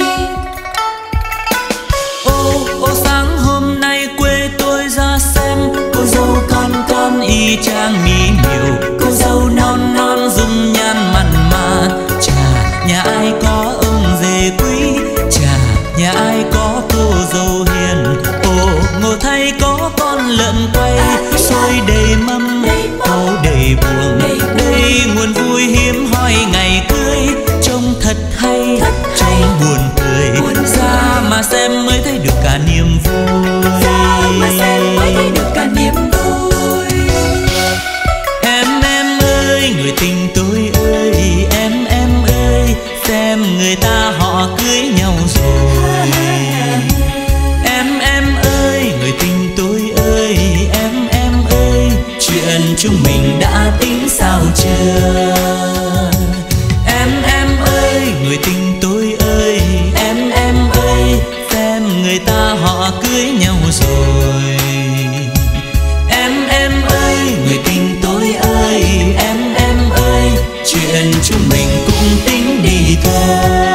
Ô ô sáng hôm nay quê tôi ra xem, cô dâu con con y chang mỹ miều, cô dâu non non dung nhan mặn mà. Chà nhà ai có ông dề quý, chà nhà ai có cô dâu hiền. Ồ ngộ thay có con lợn quay, xôi đầy mâm câu đầy buồn. Đây nguồn vui hiếm hoi ngày cưới, trông thật hay trông buồn cười. Ra mà xem mới thấy được cả niềm vui, ra mà xem mới thấy được cả niềm vui. Em em ơi người tình tôi ơi, em em ơi xem người ta họ cưới nhau rồi. Em em ơi người tình tôi ơi, em em ơi chuyện chúng mình đã tính sao chưa. Em em ơi người tình tôi ơi, em em ơi xem người ta họ cưới nhau rồi. Em em ơi người tình tôi ơi, em em ơi chuyện chúng mình cũng tính đi thôi.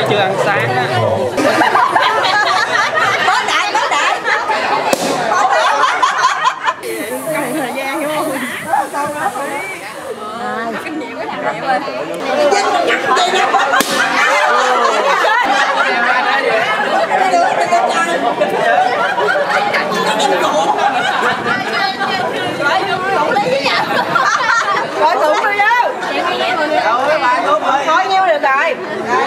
chưa ăn sáng á. Bó đại, bó đại. Cần thời gian hiểu không? Xong đó. Kinh nghiệm với kinh nghiệm rồi. Coi tụng đi đâu. Coi nhiêu được rồi.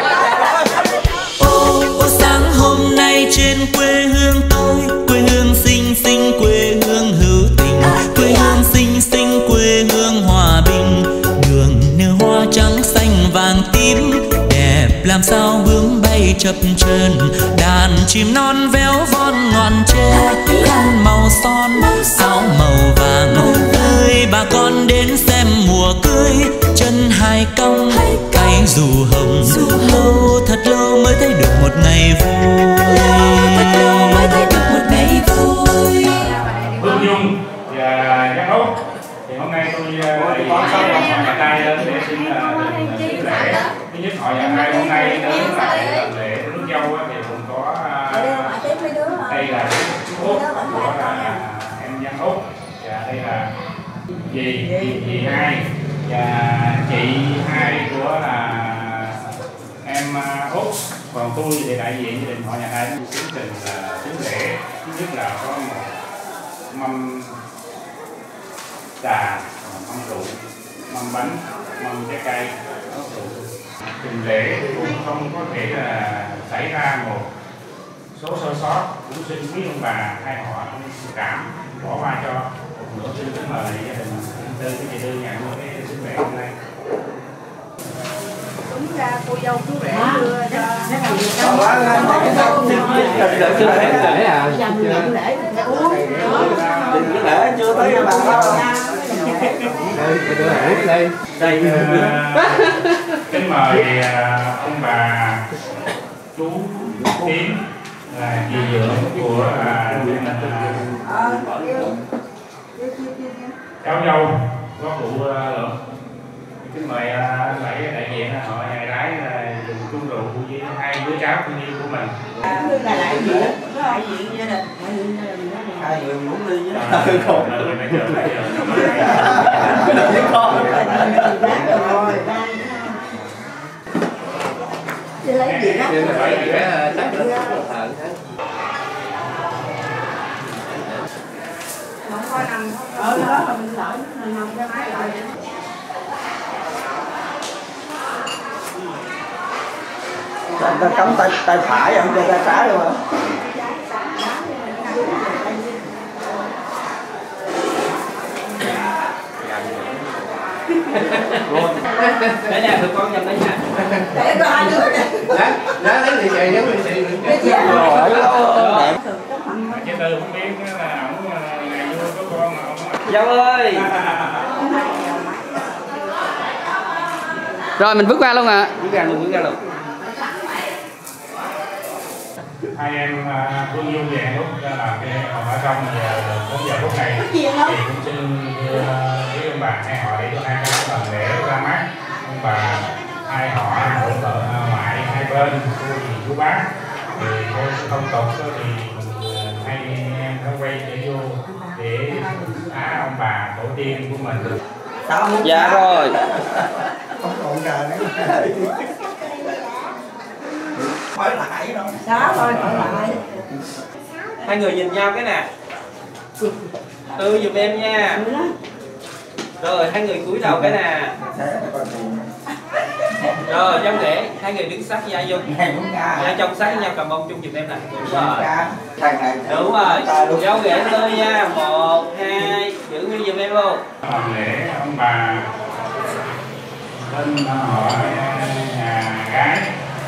Ô, ô sáng hôm nay trên quê hương tôi, quê hương xinh xinh, quê hương hữu tình, quê hương xinh xinh, quê hương hòa bình. Đường nở hoa trắng xanh vàng tím, đẹp làm sao bướm bay chập chờn. Đàn chim non véo von ngọn tre, khăn màu son áo màu vàng. Ơi bà con đến xem mùa cưới, chân hai cong cay dù hồng. Lâu thật lâu mới thấy được một ngày vui, thật lâu mới thấy được một ngày vui. Hương Dung và Giang Úc, thì hôm nay tôi lại sau họ nhà trai đến để xin xin lễ. Thứ nhất họ nhà trai hôm nay đến lại làm lễ rước dâu thì cũng có đây là chú Út của là em Giang Úc, và đây là dì dì hai và chị hai của là em Út. Còn tôi thì đại diện gia đình họ nhà trai tiến trình là tiến lễ. Thứ nhất là có một mâm trà, mâm rượu, mâm bánh, mâm trái cây, trình lễ cũng không có thể là xảy ra một số sơ sót. Cũng xin quý ông bà hai họ thông cảm bỏ qua cho một nửa. Xin kính mời gia đình Tư cái chị Tư nhận cái xin lễ hôm nay. Đúng ra cô dâu chú rể đưa cho cái lễ chưa tới bà đâu. Đây đây kính mời ông bà chú Tiến là dì dưỡng của cháu dâu có cụ Lượng. Kính mời bảy đại diện họ nhà gái dùng chung rượu với hai đứa cháu thân yêu của mình. Là đại diện, đại diện gia đình. Hai người muốn đi với nó. Còn nữa bây giờ bây giờ nó mới với con. Chị lấy gì đó. không có nằm ở đó mà mình lỡ mình nằm cái máy lại. Người ta cấm tay tay phải không cho tay trái luôn hả? Để nhà tụi con nhầm đấy nha. Để có hai đứa nè. Đó lấy lì xì, lấy lì xì. Rồi, đẹp. Chứ Tư không biết là ổng ngày vui có con mà ổng. Dâu ơi. Rồi mình bước ra luôn ạ. À. Bước ra luôn, bước ra luôn. Hai em Phương Dung về lúc là cái họ ở trong giờ đến giờ phút này thì cũng xin với ông bà hai họ để cho hai cái lần lễ ra mắt ông bà hai họ hỗ trợ ngoại hai bên cô dì chú bác. Thì thông tục thì hai em phải quay trở vô để á ông bà tổ tiên của mình. Dạ rồi. Không còn cờ nữa. Hỏi lại đâu. Đó thôi, hỏi lại. Hai người nhìn nhau cái nè. Tư giùm em nha. Rồi hai người cúi đầu cái nè. Rồi trong lễ hai người đứng sát với ai Dung. Hai trong sát với nhau cầm bông chung giùm em nè. Đúng rồi. Đúng rồi. Dấu ghế Tư nha. Một, hai, giữ nguyên giùm em luôn. Làm lễ ông bà bên họ nhà gái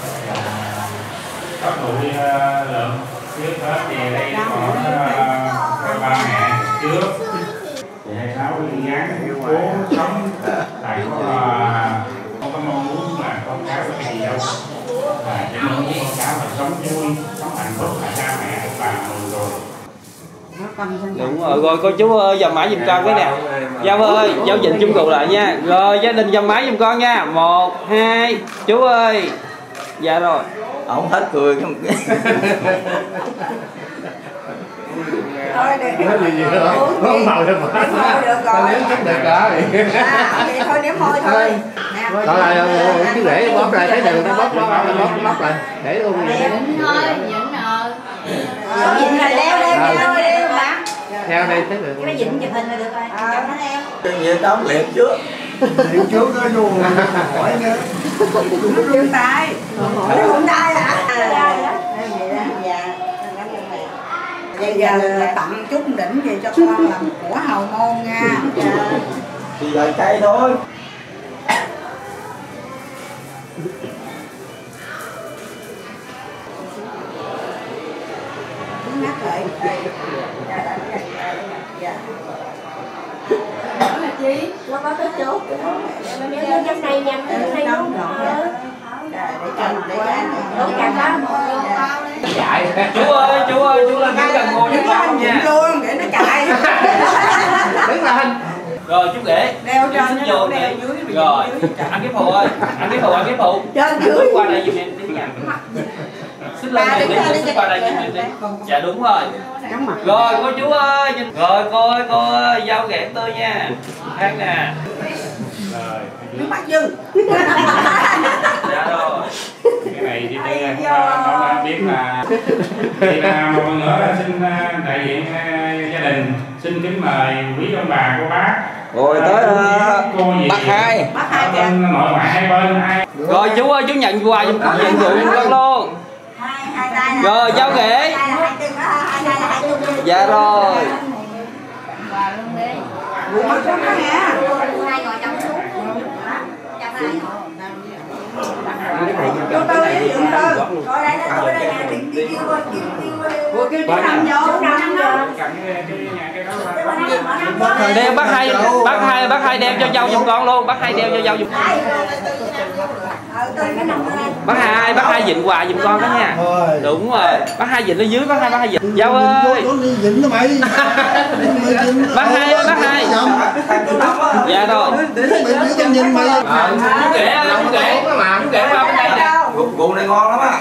có tụi Lượng trước hết thì đây có ba mẹ trước thì hai cháu gắng cố sống tại có không có mong muốn là con cháu có cái gì đâu, và chỉ mong muốn con cháu là sống vui, sống hạnh phúc là cha mẹ bà mừng rồi. Đúng rồi, rồi cô chú ơi dòng mãi giùm con cái nè. Dâu ơi, dâu dịnh chung cụ lại nha. Rồi gia đình dòng mãi giùm con nha. Một, hai, chú ơi. Dạ rồi. Ổng hết cười không. Thôi đi. Nói gì gì đó. Không màu được mà. Được rồi. Nếm chút được cả. À, vậy thôi nếm môi thôi. Rồi là cứ để bóp lại thấy đừng nó bóp bóp bóp bóp lại để luôn vậy. Nhịn thôi, nhịn rồi. Nhịn là leo leo leo leo mà. Theo đây thấy được. Cái nhịn chụp hình là được rồi. Chụp nó leo. Cái gì đó liệp trước. Liệp trước nó vô hỏi nữa. Liệp tay. Liệp tay hả? Bây giờ tặng chút đỉnh về cho con làm của hào môn nha. Thì lời cay thôi. Ngắt lại. Đó là chi? Nó có cái chốt. Nó trong này nhằm trong này luôn. Để cho để cho anh đốt cả đó chạy. Chú ơi, chú ơi, chú lên đứng gần ngồi với con nha. Luôn để nó chạy. Đứng lên. Rồi chú ghệ. Đeo trên nó vô đeo dưới. Rồi. Anh Kiếp Phụ ơi, anh Kiếp Phụ, anh Kiếp Phụ. Trên dưới. Qua đây giùm em tí nha. Xích lên này đi, xích qua đây giùm em đi. Dạ đúng rồi. Rồi cô chú ơi, rồi cô ơi, cô ơi, dao ghẹn tôi nha. Khác nè. Rồi. Nước mắt dư. Dạ rồi. Cái này thì tôi nó biết là thì là một lần nữa là xin đại diện gia đình xin kính mời quý ông bà cô bác rồi tới uh, bác hai bác hai kìa nội ngoại hai bên ai rồi chú ơi chú nhận quà giùm con nhận rượu giùm con luôn rồi giao ghế dạ rồi Quà luôn đi. Rượu mắt xuống đó nha. Hai ngồi trong xuống. Trong hai ngồi. Vô tư với Dượng Tư. Coi đây nó tôi đây nè, kêu kêu kêu kêu chú Năm vô, chú Năm vô. đeo bác hai bác hai bác hai đeo cho dâu giùm con luôn, bác hai đeo cho dâu giùm bác hai bác hai dịnh quà giùm con đó nha. Đúng rồi, bác hai dịnh ở dưới, bác hai bác hai dịnh dâu ơi dịnh nó mày. bác hai ơi bác hai dạ rồi nhìn mày chú kể chú kể chú kể qua bên đây nè. Rượu này ngon lắm á.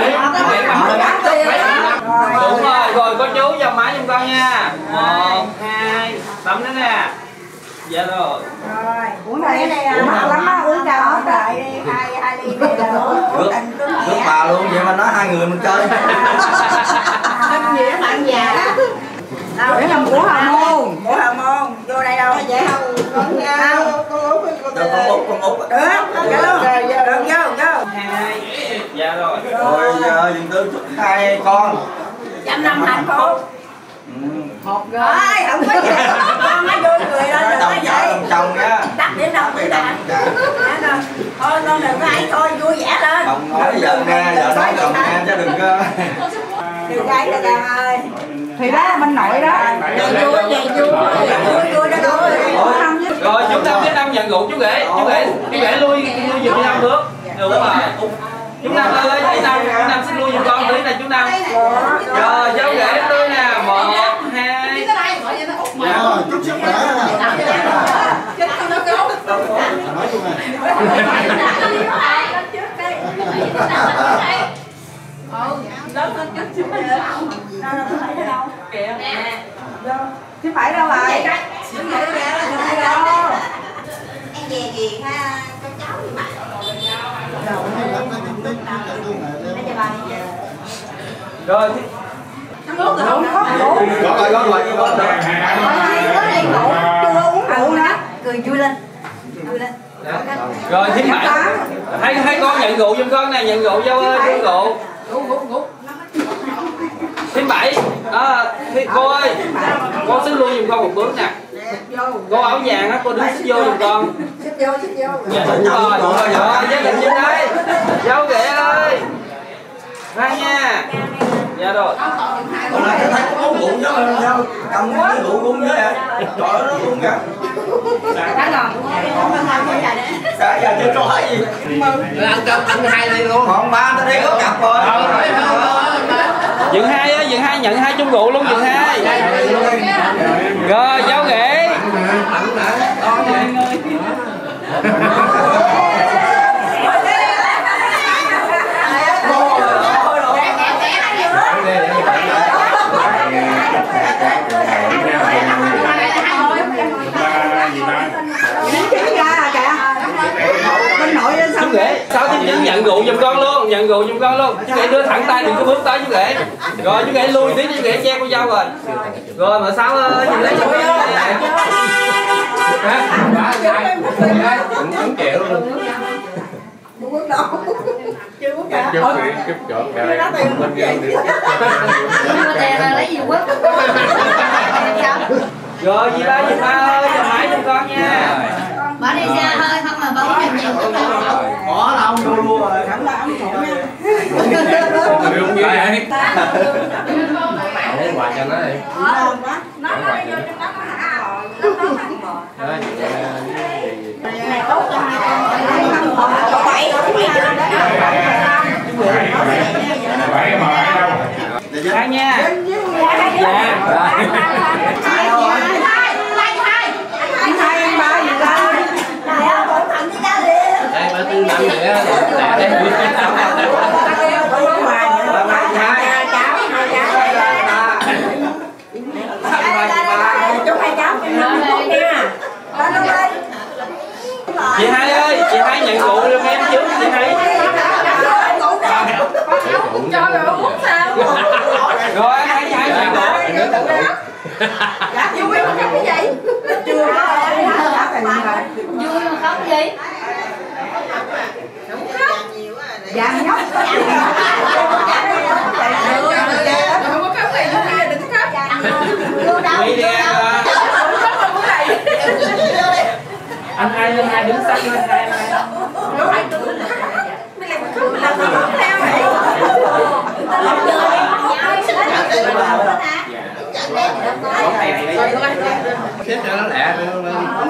Đúng rồi, rồi cô chú vào máy giùm con nha. Một, hai, tắm nữa nè. Dạ rồi. Rồi, uống đây này à, mắc lắm á, uống trà hết rồi đi, hai hai ly đây là uống tình cơm Nước bà luôn, vậy mà nói hai người mình chơi. Năm gì đó bạn già. Đâu để làm của Hà Môn, của Hà Môn, vô đây đâu. Vậy không, con nha. Được con út, con út. Được, được luôn. Được vô, vô. Hai. Dạ rồi. Rồi giờ dừng tư chúc hai con. Trăm năm hạnh phúc. Một rồi. Không có gì. Con nói vui người lên đừng nói vậy. Chồng nha. Đắt đến đâu thì đắt. Thôi con đừng có ấy thôi vui vẻ lên. Chồng nói vợ nghe, vợ nói chồng nghe chứ đừng có. Đừng gái là Đàn ơi. Thì đó là bên nội đó. Vậy vui, vậy vui. Vui vui đó đâu. Rồi chú Năm chú Năm nhận rượu chú ghệ, chú ghệ, chú ghệ lui lui giùm chú Năm được. Đúng rồi. Chú Năm ơi, chú Năm, chú Năm xin lui giùm con tí nè chú Năm. Rồi cháu ghệ tôi nè, một, hai. Rồi, chúc sức khỏe nè. Chết không nó cứu. Nói chung này. Lớn hơn chút xíu nữa. Đâu đâu phải ở đâu? Kìa. Chứ phải đâu rồi? Chứ phải ra là không đâu. Em về gì ha? Con cháu đi mà. Rồi. Nó uống rồi không có rượu. Có rồi, có rồi, có rồi. Có đây rượu, chưa uống rượu nữa. Cười vui lên. Vui lên. Rồi thím Bảy. Hai hai con nhận rượu giùm con nè, nhận rượu dâu ơi, uống rượu. Thím Bảy. À, cô ơi. Con xin lui giùm con một bước nè. Cô áo vàng á, cô đứng xích vô giùm con. Xích vô, xích vô. Dạ đúng rồi. Rồi, gia đình trên đây. Dâu ghệ ơi. Ra nha. Dạ rồi. Hôm nay thấy có uống rượu chứ sao? Cầm cái rượu uống với vậy. Trời ơi nó uống kìa. Đã ngon. Cả giờ chưa có gì. Ăn cơm ăn hai ly luôn. Còn ba tao đi có cặp rồi. Dừng hai á, dừng hai nhận hai chung rượu luôn, dừng hai. Rồi dâu ghệ. nhận rượu giùm con luôn, nhận rượu giùm con luôn. Chú Rể đưa thẳng tay, đừng có bước tới chú Rể. Rồi chú Rể lui tí, chú Rể che con dâu rồi. Rồi mà Sáu ơi, nhìn lấy cho con. Cũng chịu luôn. Không bước đâu. Chưa bước cả. Chúc chúc chọn đời. Nhưng mà tiền là lấy gì quất. Rồi chị ba, chị ba ơi, chào mãi giùm con nha. Bỏ đi xa hơi không mà bóng làm nhiều cũng không. Bỏ là ông vô luôn rồi. Không là ông trộn nha. Được như vậy. Lấy quà cho nó đi. Nó nó đi vô trong đó nó hả? Nó nó ăn bò. Này tốt cho hai con. Bảy Bảy mà ai đâu. Dạ nha. Dạ. Anh hai anh ba gì ra? Này ông cũng thành cái giá liền. Đây ba tư năm vậy á. Đây đây. Chúc hai cháu năm tốt nha. Chị Hai ơi, chị Hai nhận rượu giùm em trước chị Hai. Cho rồi uống sao? Rồi hai hai nhận rượu. Dạ vui mà khóc cái gì? Chưa có vui mà khóc gì? Dạ nhóc. Không có khóc gì nữa, đừng có khóc. Đi đi anh hai lên hai đứng sát lên hai hai. Xếp cho nó lẹ luôn.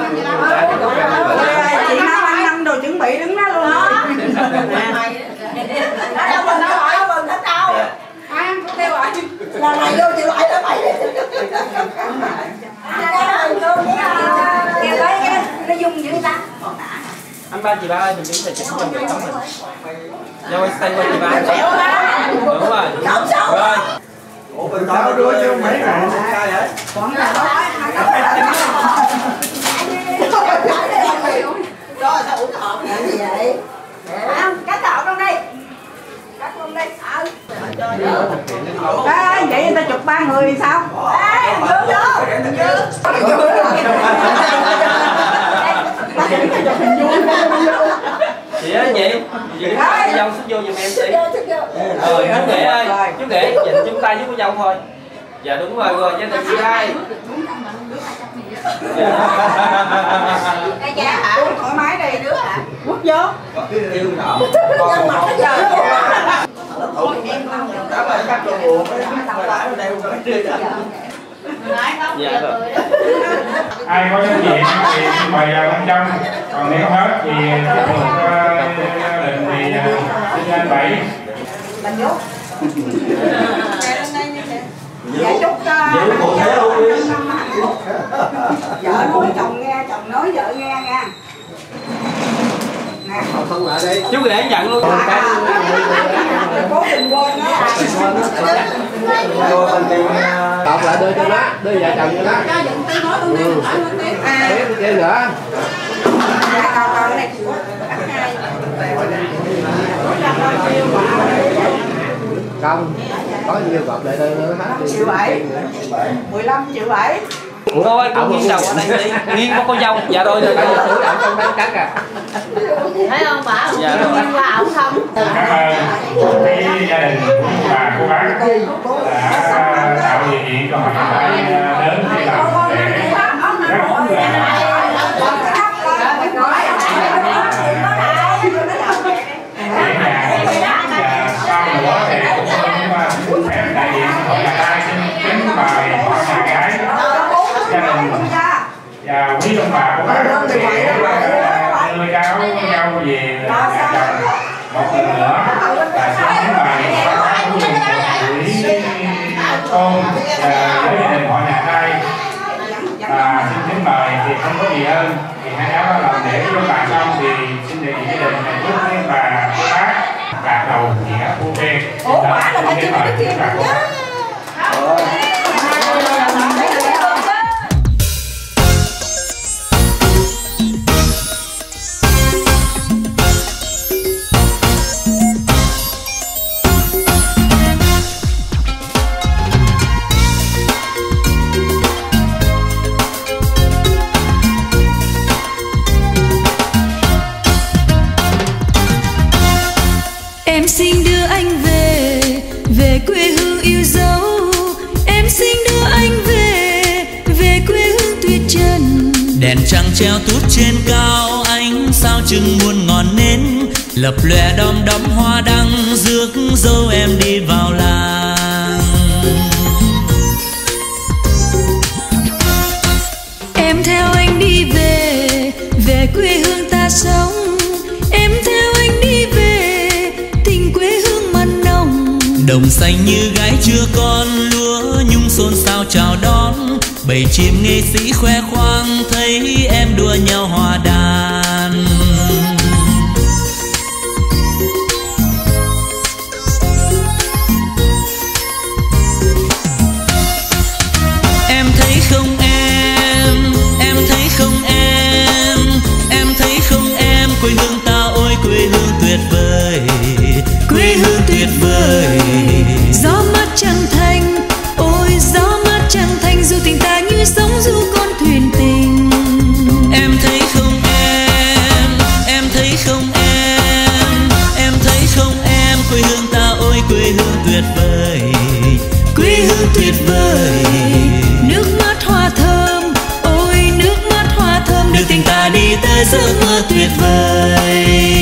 Chị Năm ăn năm đồ chuẩn bị đứng đó luôn đó. Đâu mình đâu hỏi mình hết đâu. Ăn cũng theo rồi. Là này vô chị lại đó mày. Kêu tới nó dung dữ ta. Anh ba chị ba ơi, mình đứng về chỉnh mình tấm mình. Rồi xoay qua chị ba. Đúng rồi. Rồi. Ủa mình sao đưa cho mấy này sai vậy? Còn là đó. Rồi sao uống hộp gì vậy? Không, cá trộn trong đây. Cắt luôn đi. Ờ. Ê, vậy người ta chụp ba người thì sao? Ê, vô vô. Chị ơi chị, chị cái dâu xích vô giùm em chị. Rồi chú Rể ơi, chú Rể chỉnh chúng tay với cô dâu thôi. Dạ đúng rồi, rồi gia đình chị Hai. Uống thoải mái đi đứa hả? Quất vô. Yêu nọ. Con mặt trời. Đó là cắt cho buồn cái lại đây không chơi được. Dạ rồi. Ai có trách nhiệm thì mời vào bên trong, còn nếu hết thì tiếp tục gia đình thì xin anh Bảy. Làm vô. Dạ chúc giữ cụ thể luôn đi. Vợ nói chồng nghe, chồng nói vợ nghe nha. Nè, Không lại đây. Chú Rể nhận luôn. cố tình quên đó. Rồi mình đi Tọt lại đưa cho nó, đưa vợ chồng cho nó. Cho dựng tiếng nói luôn đi. À, Tiếp chơi nữa. dạ còn còn này. Không, có nhiêu gọt lại đưa nó hết. Triệu bảy. mười lăm triệu bảy. Cô ơi, cô nghiêng đầu ở đây đi. Nghiêng có cô dâu. Dạ rồi rồi. Tuổi ổng trong đánh cắt à. Thấy không bảo Dạ rồi. nghiêng qua ổng không. Cảm ơn cái gia đình và cô bác đã tạo điều kiện cho họ phải đến để làm để rất là và sau nữa thì cũng xin phép đại diện họ nhà trai xin kính mời họ nhà gái gia đình và quý ông bà của bác để đưa cháu nhau về nhà chồng một lần nữa là xin kính mời họ của buổi con và với gia đình họ nhà trai và xin kính mời thì không có gì hơn thì hai cháu đã làm để cho bà xong thì xin đề nghị gia đình này chúc với bà cô bác đạt đầu nghĩa phu thê. Ủa quả là phải chịu cái kia nhá. Em xin đưa anh về, về quê hương yêu dấu. Em xin đưa anh về, về quê hương tuyệt trần. Đèn trăng treo tút trên cao, ánh sao chừng muôn ngọn nến, lập lòe đom đóm hoa đăng, rước dâu em đi vào làng. Em theo anh đi về, về quê hương ta sống. Em theo anh đi về, tình quê hương mặn nồng. Đồng xanh như gái chưa con, lúa nhung xôn xao chào đón. Bầy chim nghệ sĩ khoe khoang, thấy em đua nhau hòa đàn. Em thấy không em, em thấy không em, em thấy không em, quê hương ta ôi quê hương tuyệt vời, quê hương tuyệt vời. Gió mát trăng thanh, ôi gió mát trăng thanh, dù tình ta như sóng du con thuyền tình. Em thấy không em, em thấy không em, em thấy không em, quê hương ta ôi quê hương tuyệt vời, quê hương tuyệt vời. Nước mắt hoa thơm, ôi nước mắt hoa thơm, đưa tình ta đi tới giấc mơ tuyệt vời.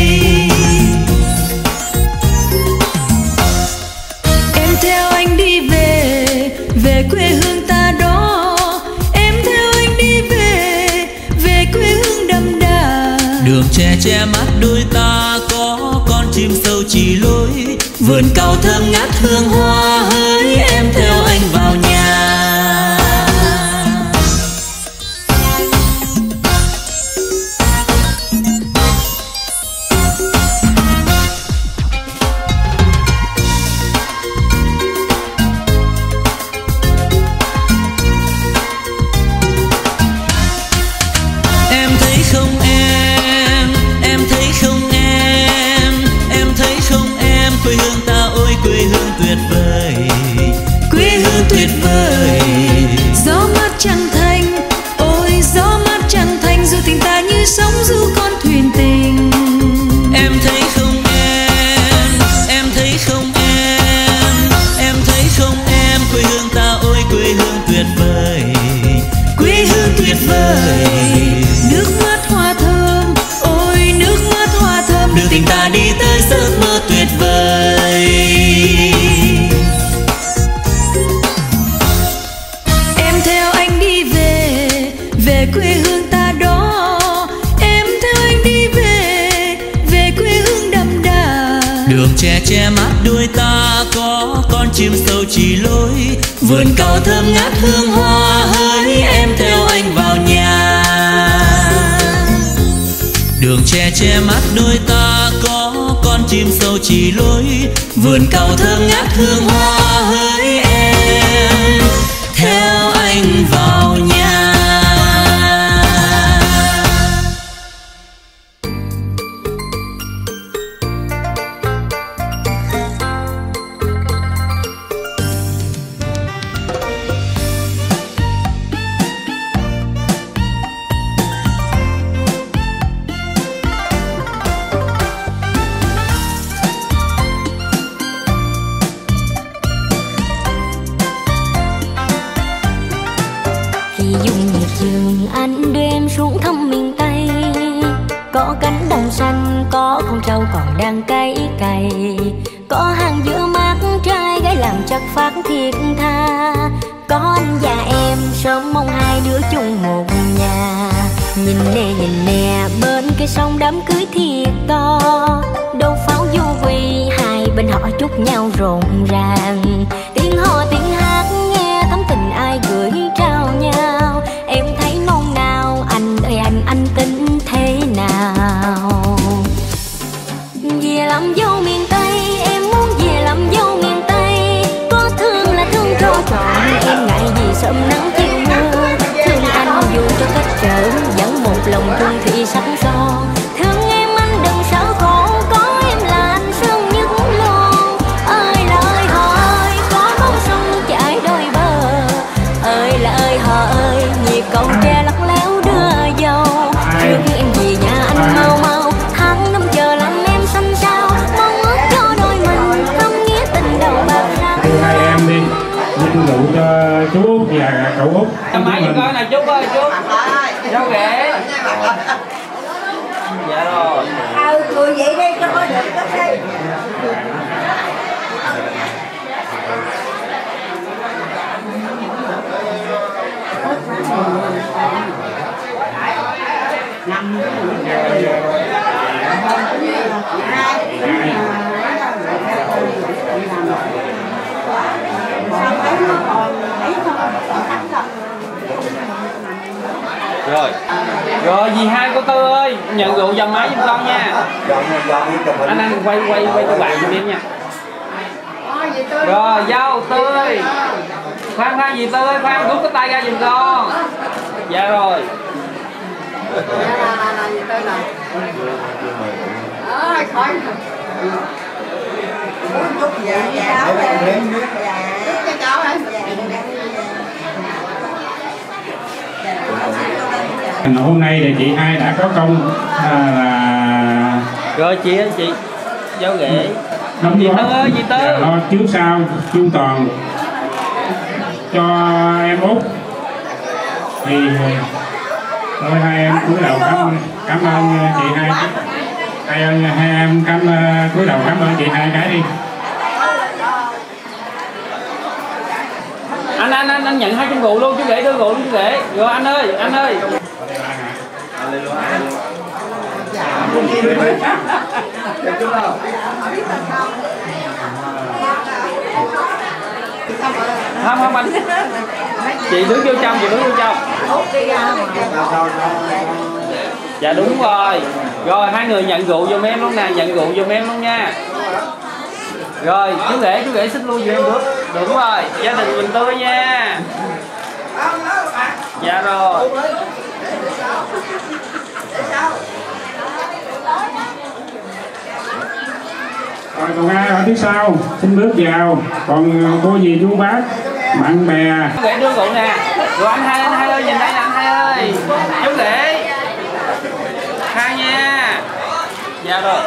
Em theo anh đi về, về quê hương ta đó. Em theo anh đi về, về quê hương đậm đà. Đường tre che mắt đôi ta, có con chim sâu chỉ lối, vườn cau thơm ngát hương hoa hỡi, em theo anh vào nhà. Em thấy không em, em thấy không em, em thấy không em, quê hương ta ôi quê hương tuyệt vời, quê hương tuyệt vời. Gió mát trăng thanh, ôi gió mát trăng thanh, dù tình ta như sóng du con thuyền tình. Em thấy không em, em thấy không em, em thấy không em, quê hương ta ôi quê hương tuyệt vời, quê hương tuyệt vời. Nước mắt hoa thơm, ôi nước mắt hoa thơm, đưa tình ta đi tới giấc mơ tuyệt vời. Em theo anh đi về, về quê hương ta đó. Em theo anh đi về, về quê hương đậm đà. Đường tre che mắt đôi ta, có con chim sâu chỉ lối, vườn cau thơm ngát hương hoa hỡi, em theo anh vào nhà. Đường tre che mắt đôi ta, có con chim sâu chỉ lối, vườn cau thơm ngát hương hoa hỡi, em theo anh vào nhà. Anh đưa em xuống thăm miền Tây, có cánh đồng xanh, có con trâu còn đang cày cày, có hàng dừa mát trai gái làm chất phát thiệt tha, có anh và em sớm mong hai đứa chung một nhà. Nhìn nè nhìn nè bên cái sông đám cưới thiệt to, đâu pháo vô quỳ hai bên họ chúc nhau rộn ràng, tiếng hò tiếng hát nghe tấm tình ai gửi trao nhau. Em thấy nôn nao anh ơi anh anh tính thế nào? Về làm dâu miền Tây, em muốn về làm dâu miền Tây, có thương là thương trôi trọn, em ngại gì sớm nắng chiều mưa, thương anh dù cho cách trở vẫn một lòng thương thủy sắc son. Thương em anh đừng sợ khổ, có em là anh sương nhất luôn. Ơi là ơi họ ơi, có con sông chảy đôi bờ, ơi là ơi họ ơi, nhịp cầu tre lắc léo đưa dâu. Trước em về nhà anh mau mau, tháng năm chờ lắm em xanh sao, mong ước cậu Út. Cầm máy giùm con nè chú ơi, chú. Dâu ghẻ. Dạ rồi. Ừ, cười vậy đi cho coi được cái đi. Năm rồi rồi dì hai cô Tư ơi, nhận rượu dòng máy giùm con nha. Anh anh quay quay quay tôi bạn giùm em nha. Rồi dâu Tươi, khoan khoan dì Tươi, khoan rút cái tay ra giùm con. Dạ rồi. Hôm nay thì chị hai đã có công à, là rồi chị ơi chị dâu ghẻ đóng dì góp Tư ơi, dì Tư lo trước sau chu toàn cho em Út. Thì thôi hai em cúi đầu cảm cảm ơn chị hai hai ơn hai em cảm cúi đầu cảm ơn chị hai cái đi. Anh anh anh anh nhận hai trăm rượu luôn, chú ghẻ đưa rượu luôn chú ghẻ. Rồi anh ơi, anh ơi. Không không anh, chị đứng vô trong, chị đứng vô trong. Dạ đúng rồi. Rồi hai người nhận rượu giùm em luôn nè, nhận rượu giùm em luôn nha. Rồi chú ghẻ, chú ghẻ xích lui giùm em được. Đúng rồi, gia đình mình Tươi nha. Dạ rồi. Rồi còn ai ở phía sau xin bước vào, còn cô dì chú bác bạn bè. Chú ghẻ đưa rượu nè. Rồi anh hai, anh hai ơi, nhìn đây nè anh hai ơi. Chú ghẻ hai nha. Dạ rồi.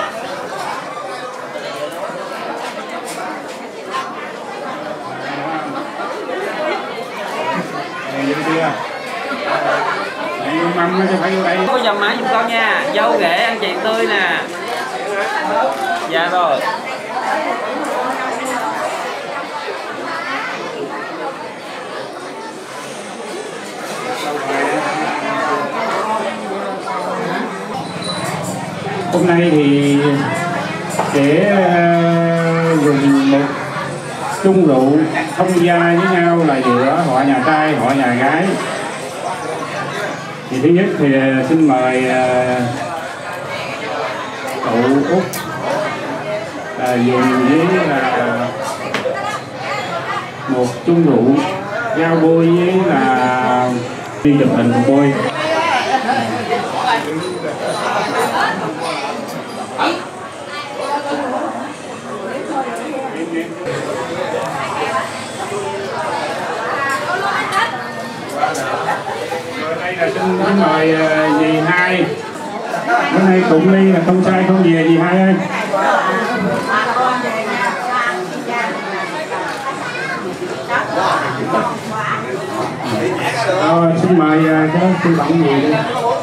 Có dòng máy giùm con nha. Dâu ghẻ ăn chèn tươi nè. Dạ rồi. Hôm nay thì sẽ dùng một chung rượu thông gia với nhau là giữa họ nhà trai, họ nhà gái. Thì thứ nhất thì xin mời cậu Út là dùng với là một chung rượu giao bôi với là đi chụp hình một bôi. Đây là xin, xin mời uh, dì hai. Bữa nay cùng ly là không sai không về dì hai ơi. Rồi xin mời uh, cái sư bận gì đi.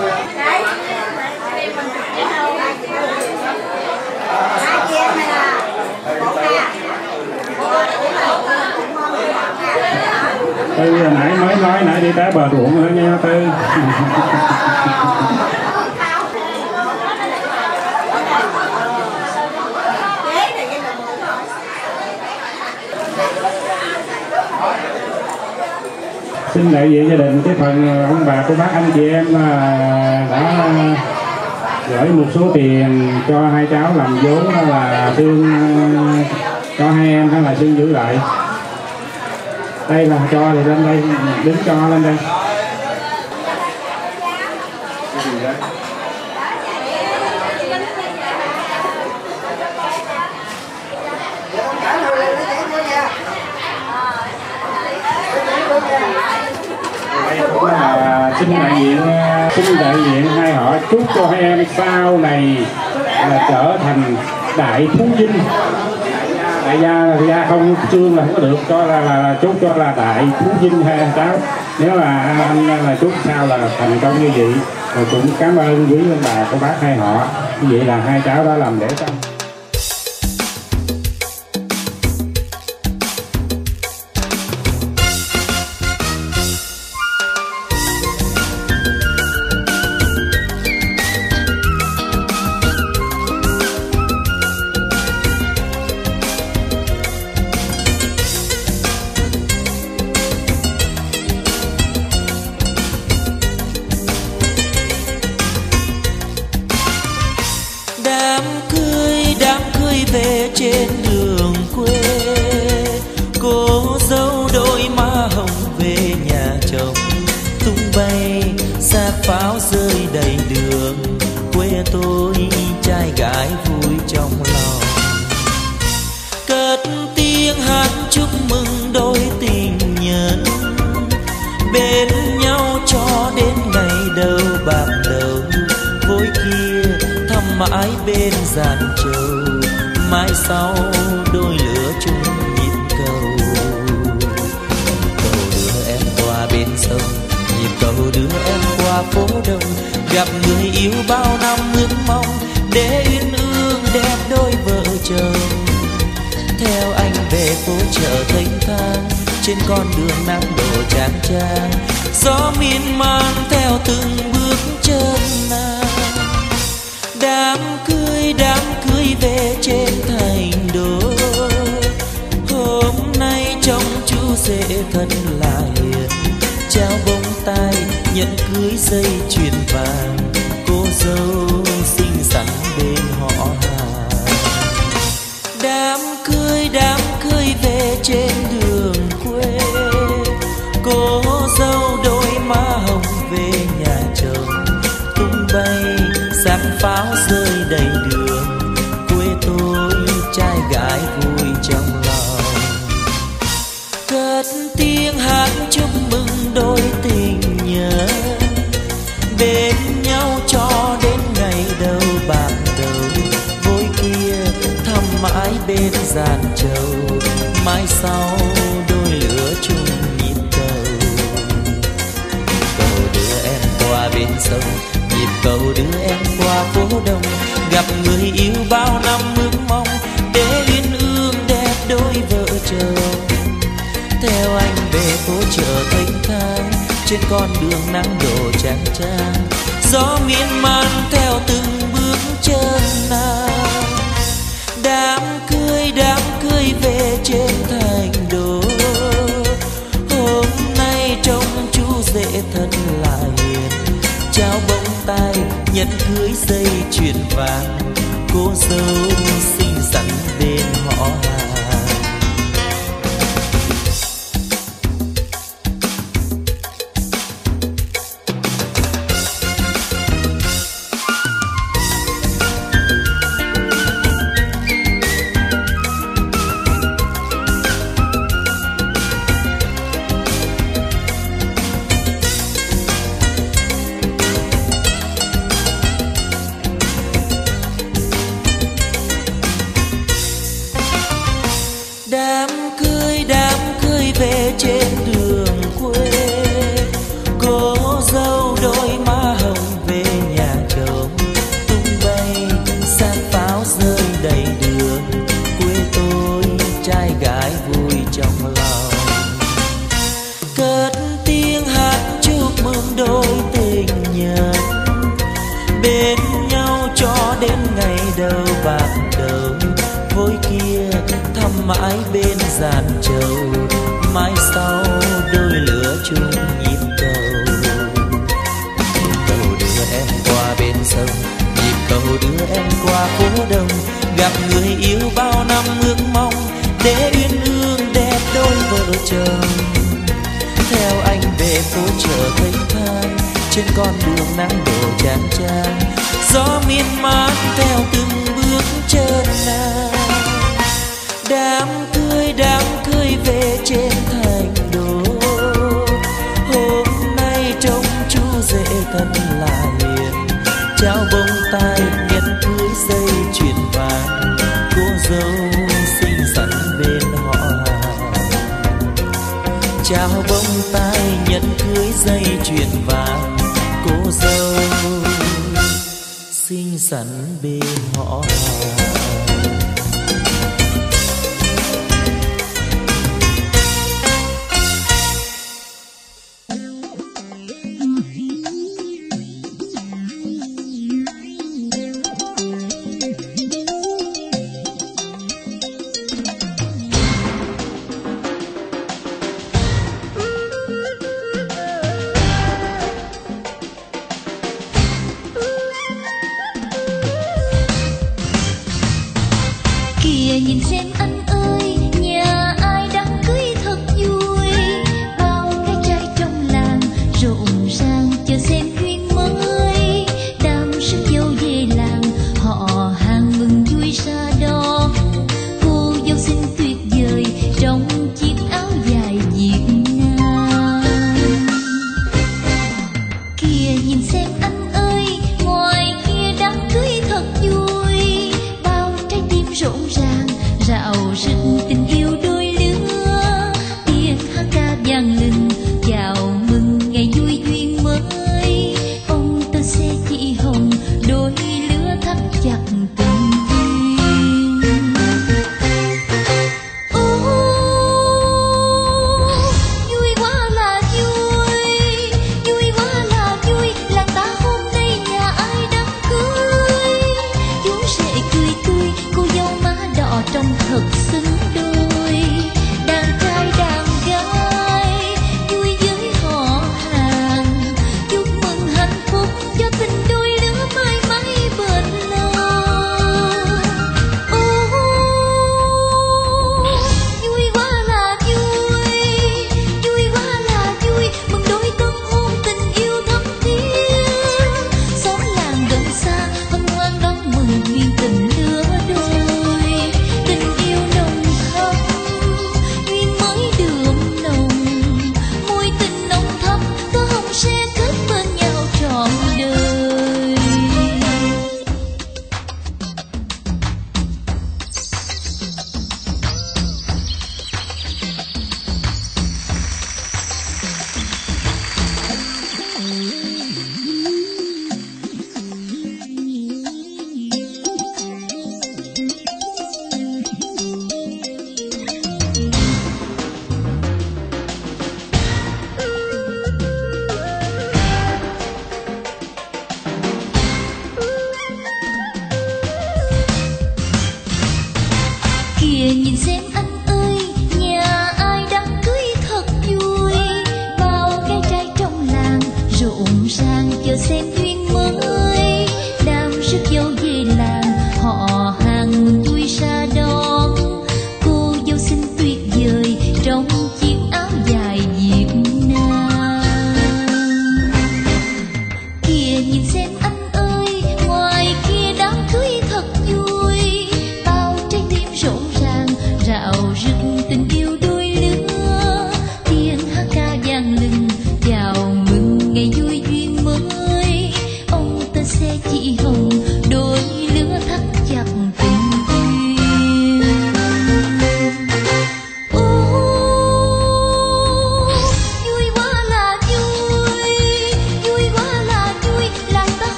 Tư nãy mới nói nãy đi tới bờ ruộng rồi nha Tư. Xin đại diện gia đình cái phần ông bà cô bác anh chị em đã gửi một số tiền cho hai cháu làm vốn là Sương cho hai em hay là Sương giữ lại. Đây là cho thì lên đây, đứng cho lên đây. Đây cũng là xin đại diện xin đại diện hai họ chúc cho hai em sau này là trở thành đại phú dinh. Đại gia, đại gia không chương là không có được, cho là, là, là chúc cho là đại phú dinh hai cháu. Nếu mà anh là chúc sao là thành công như vậy, rồi cũng cảm ơn quý ông bà cô bác hai họ. Như vậy là hai cháu đó làm để xong. Trên đường quê, cô dâu đôi má hồng về nhà chồng, tung bay xác pháo rơi đầy đường. Quê tôi trai gái vui trong lòng, cất tiếng hát chúc mừng đôi tình nhân, bên nhau cho đến ngày đầu bạc đầu. Vối kia thăm mãi bên giàn trầu, mai sau đôi lửa chung nhịp cầu. Cầu đưa em qua bên sông, nhịp cầu đưa em qua phố đông. Gặp người yêu bao năm ước mong, để uyên ương đẹp đôi vợ chồng. Theo anh về phố chợ Thanh Thang, trên con đường nắng đổ chang chang. Gió miên man theo từng bước chân nàng. Đám cưới đám cưới về trên thành đô, hôm nay trông chú rể thân là hiền. Trao bông tai nhận cưới dây chuyền vàng, cô dâu xinh xắn bên họ hàng. Đám cưới đám cưới về trên đường quê, cô dâu đôi má hồng về nhà chồng, tung bay xác pháo rơi đầy đường. Quê tôi trai gái vui trong lòng, cất tiếng hát chúc mừng đôi tình nhân, bên nhau cho đến ngày đầu bạc đầu. Vối kia thăm mãi bên giàn trầu, mai sau đôi lửa chung nhịp cầu. Cầu đưa em qua bên sông, nhịp cầu đưa em qua phố đông. Gặp người yêu bao năm ước mong, để uyên ương đẹp đôi vợ chồng. Theo anh về phố chợ Thanh Thang, trên con đường nắng đổ chang chang. Gió miên man theo từng bước chân nàng. Đám cưới đám cưới về trên thành đô, hôm nay trông chú rể thật là hiền. Trao bông tai nhận cưới dây chuyền vàng, cô dâu xinh xắn bên họ hàng. Đám cưới đám cưới về trên đường quê, cô dâu đôi má hồng về nhà chồng, tung bay xác pháo rơi đầy đường. Quê tôi trai gái vui trong lòng, cất tiếng hát chúc mừng đôi tình nhân, bên nhau cho đến ngày đầu bạc đầu. Vối kia thăm mãi bên giàn trầu, mai sau đôi lửa chung nhịp cầu. Cầu đưa em qua bên sông, nhịp cầu đưa em qua phố đông. Gặp người yêu bao năm ước mong, để uyên ương đẹp đôi vợ chồng. Theo anh về phố chợ Thanh Thang, trên con đường nắng đổ chang chang. Gió miên man theo từng bước chân nàng. Đám cưới đám cưới về trên thành đô, hôm nay trông chú rể thật là hiền. Trao bông tai nhận cưới dây chuyền vàng, cô dâu xinh xắn bên họ hàng. Trao bông tai nhận cưới dây chuyền vàng, cô dâu xinh xắn bên họ hàng.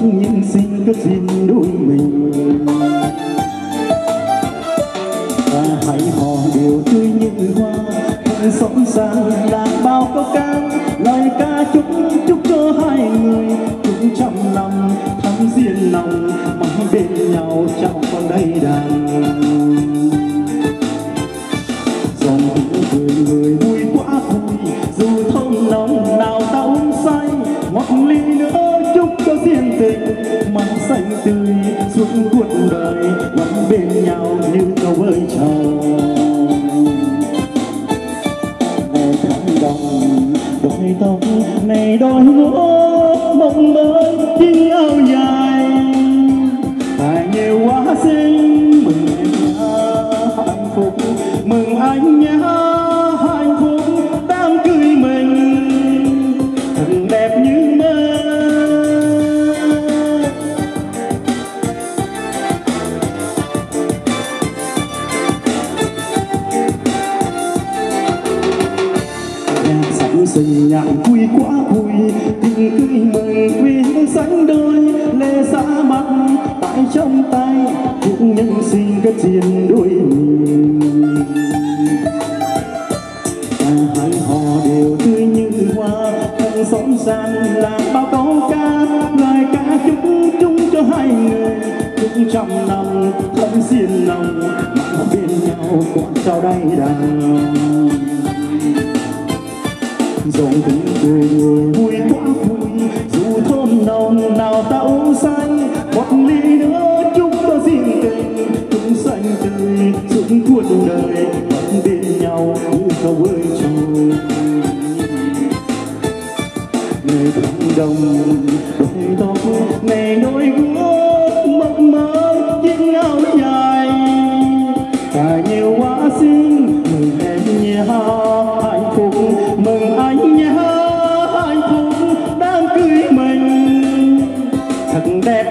cũng những sinh kết duyên đôi mình. Và hãy hò đều tươi như hoa, hãy sống sang đàn bao câu ca, lời ca chúc chúc cho hai người cũng trăm năm thắm duyên lòng, mãi bên nhau trong con đây đàn. Dòng tiếng cười người vui quá vui, dù thơm nồng nào ta uống say, một ly nữa chúc cho duyên tình mãi xanh tươi suốt cuộc đời, vẫn bên nhau như câu với chồng. Này tháng đồng đôi tóc này đôi ngõ mộng mơ chiếc áo dài, tài nhiều quá xinh mừng em nhá hạnh phúc, mừng anh nhá hạnh phúc đám cưới mình thật đẹp như mơ. Sẵn sình nhạc vui quá vui, tình cưới mừng quyến sánh đôi, lê xã mắt tại trong tay cũng nhân sinh kết duyên đôi mình. Cả hai hò đều tươi như hoa, thân sống sang là bao câu ca, lời ca chúc chung cho hai người cũng trăm năm thắm duyên lòng, mãi bên nhau còn trao đây đàn. Dòng tiếng cười người vui quá vui, dù thơm nồng nào ta uống say, một ly nữa chúc ta duyên tình cũng xanh tươi suốt cuộc đời, vẫn bên nhau như câu với chồng. Người thăng đồng đôi tóc này đôi guốc mộng mơ chiếc áo dài, cả nhiều quá xinh mừng em nhé hạnh phúc, mừng anh nhé hạnh phúc đám cưới mình thật đẹp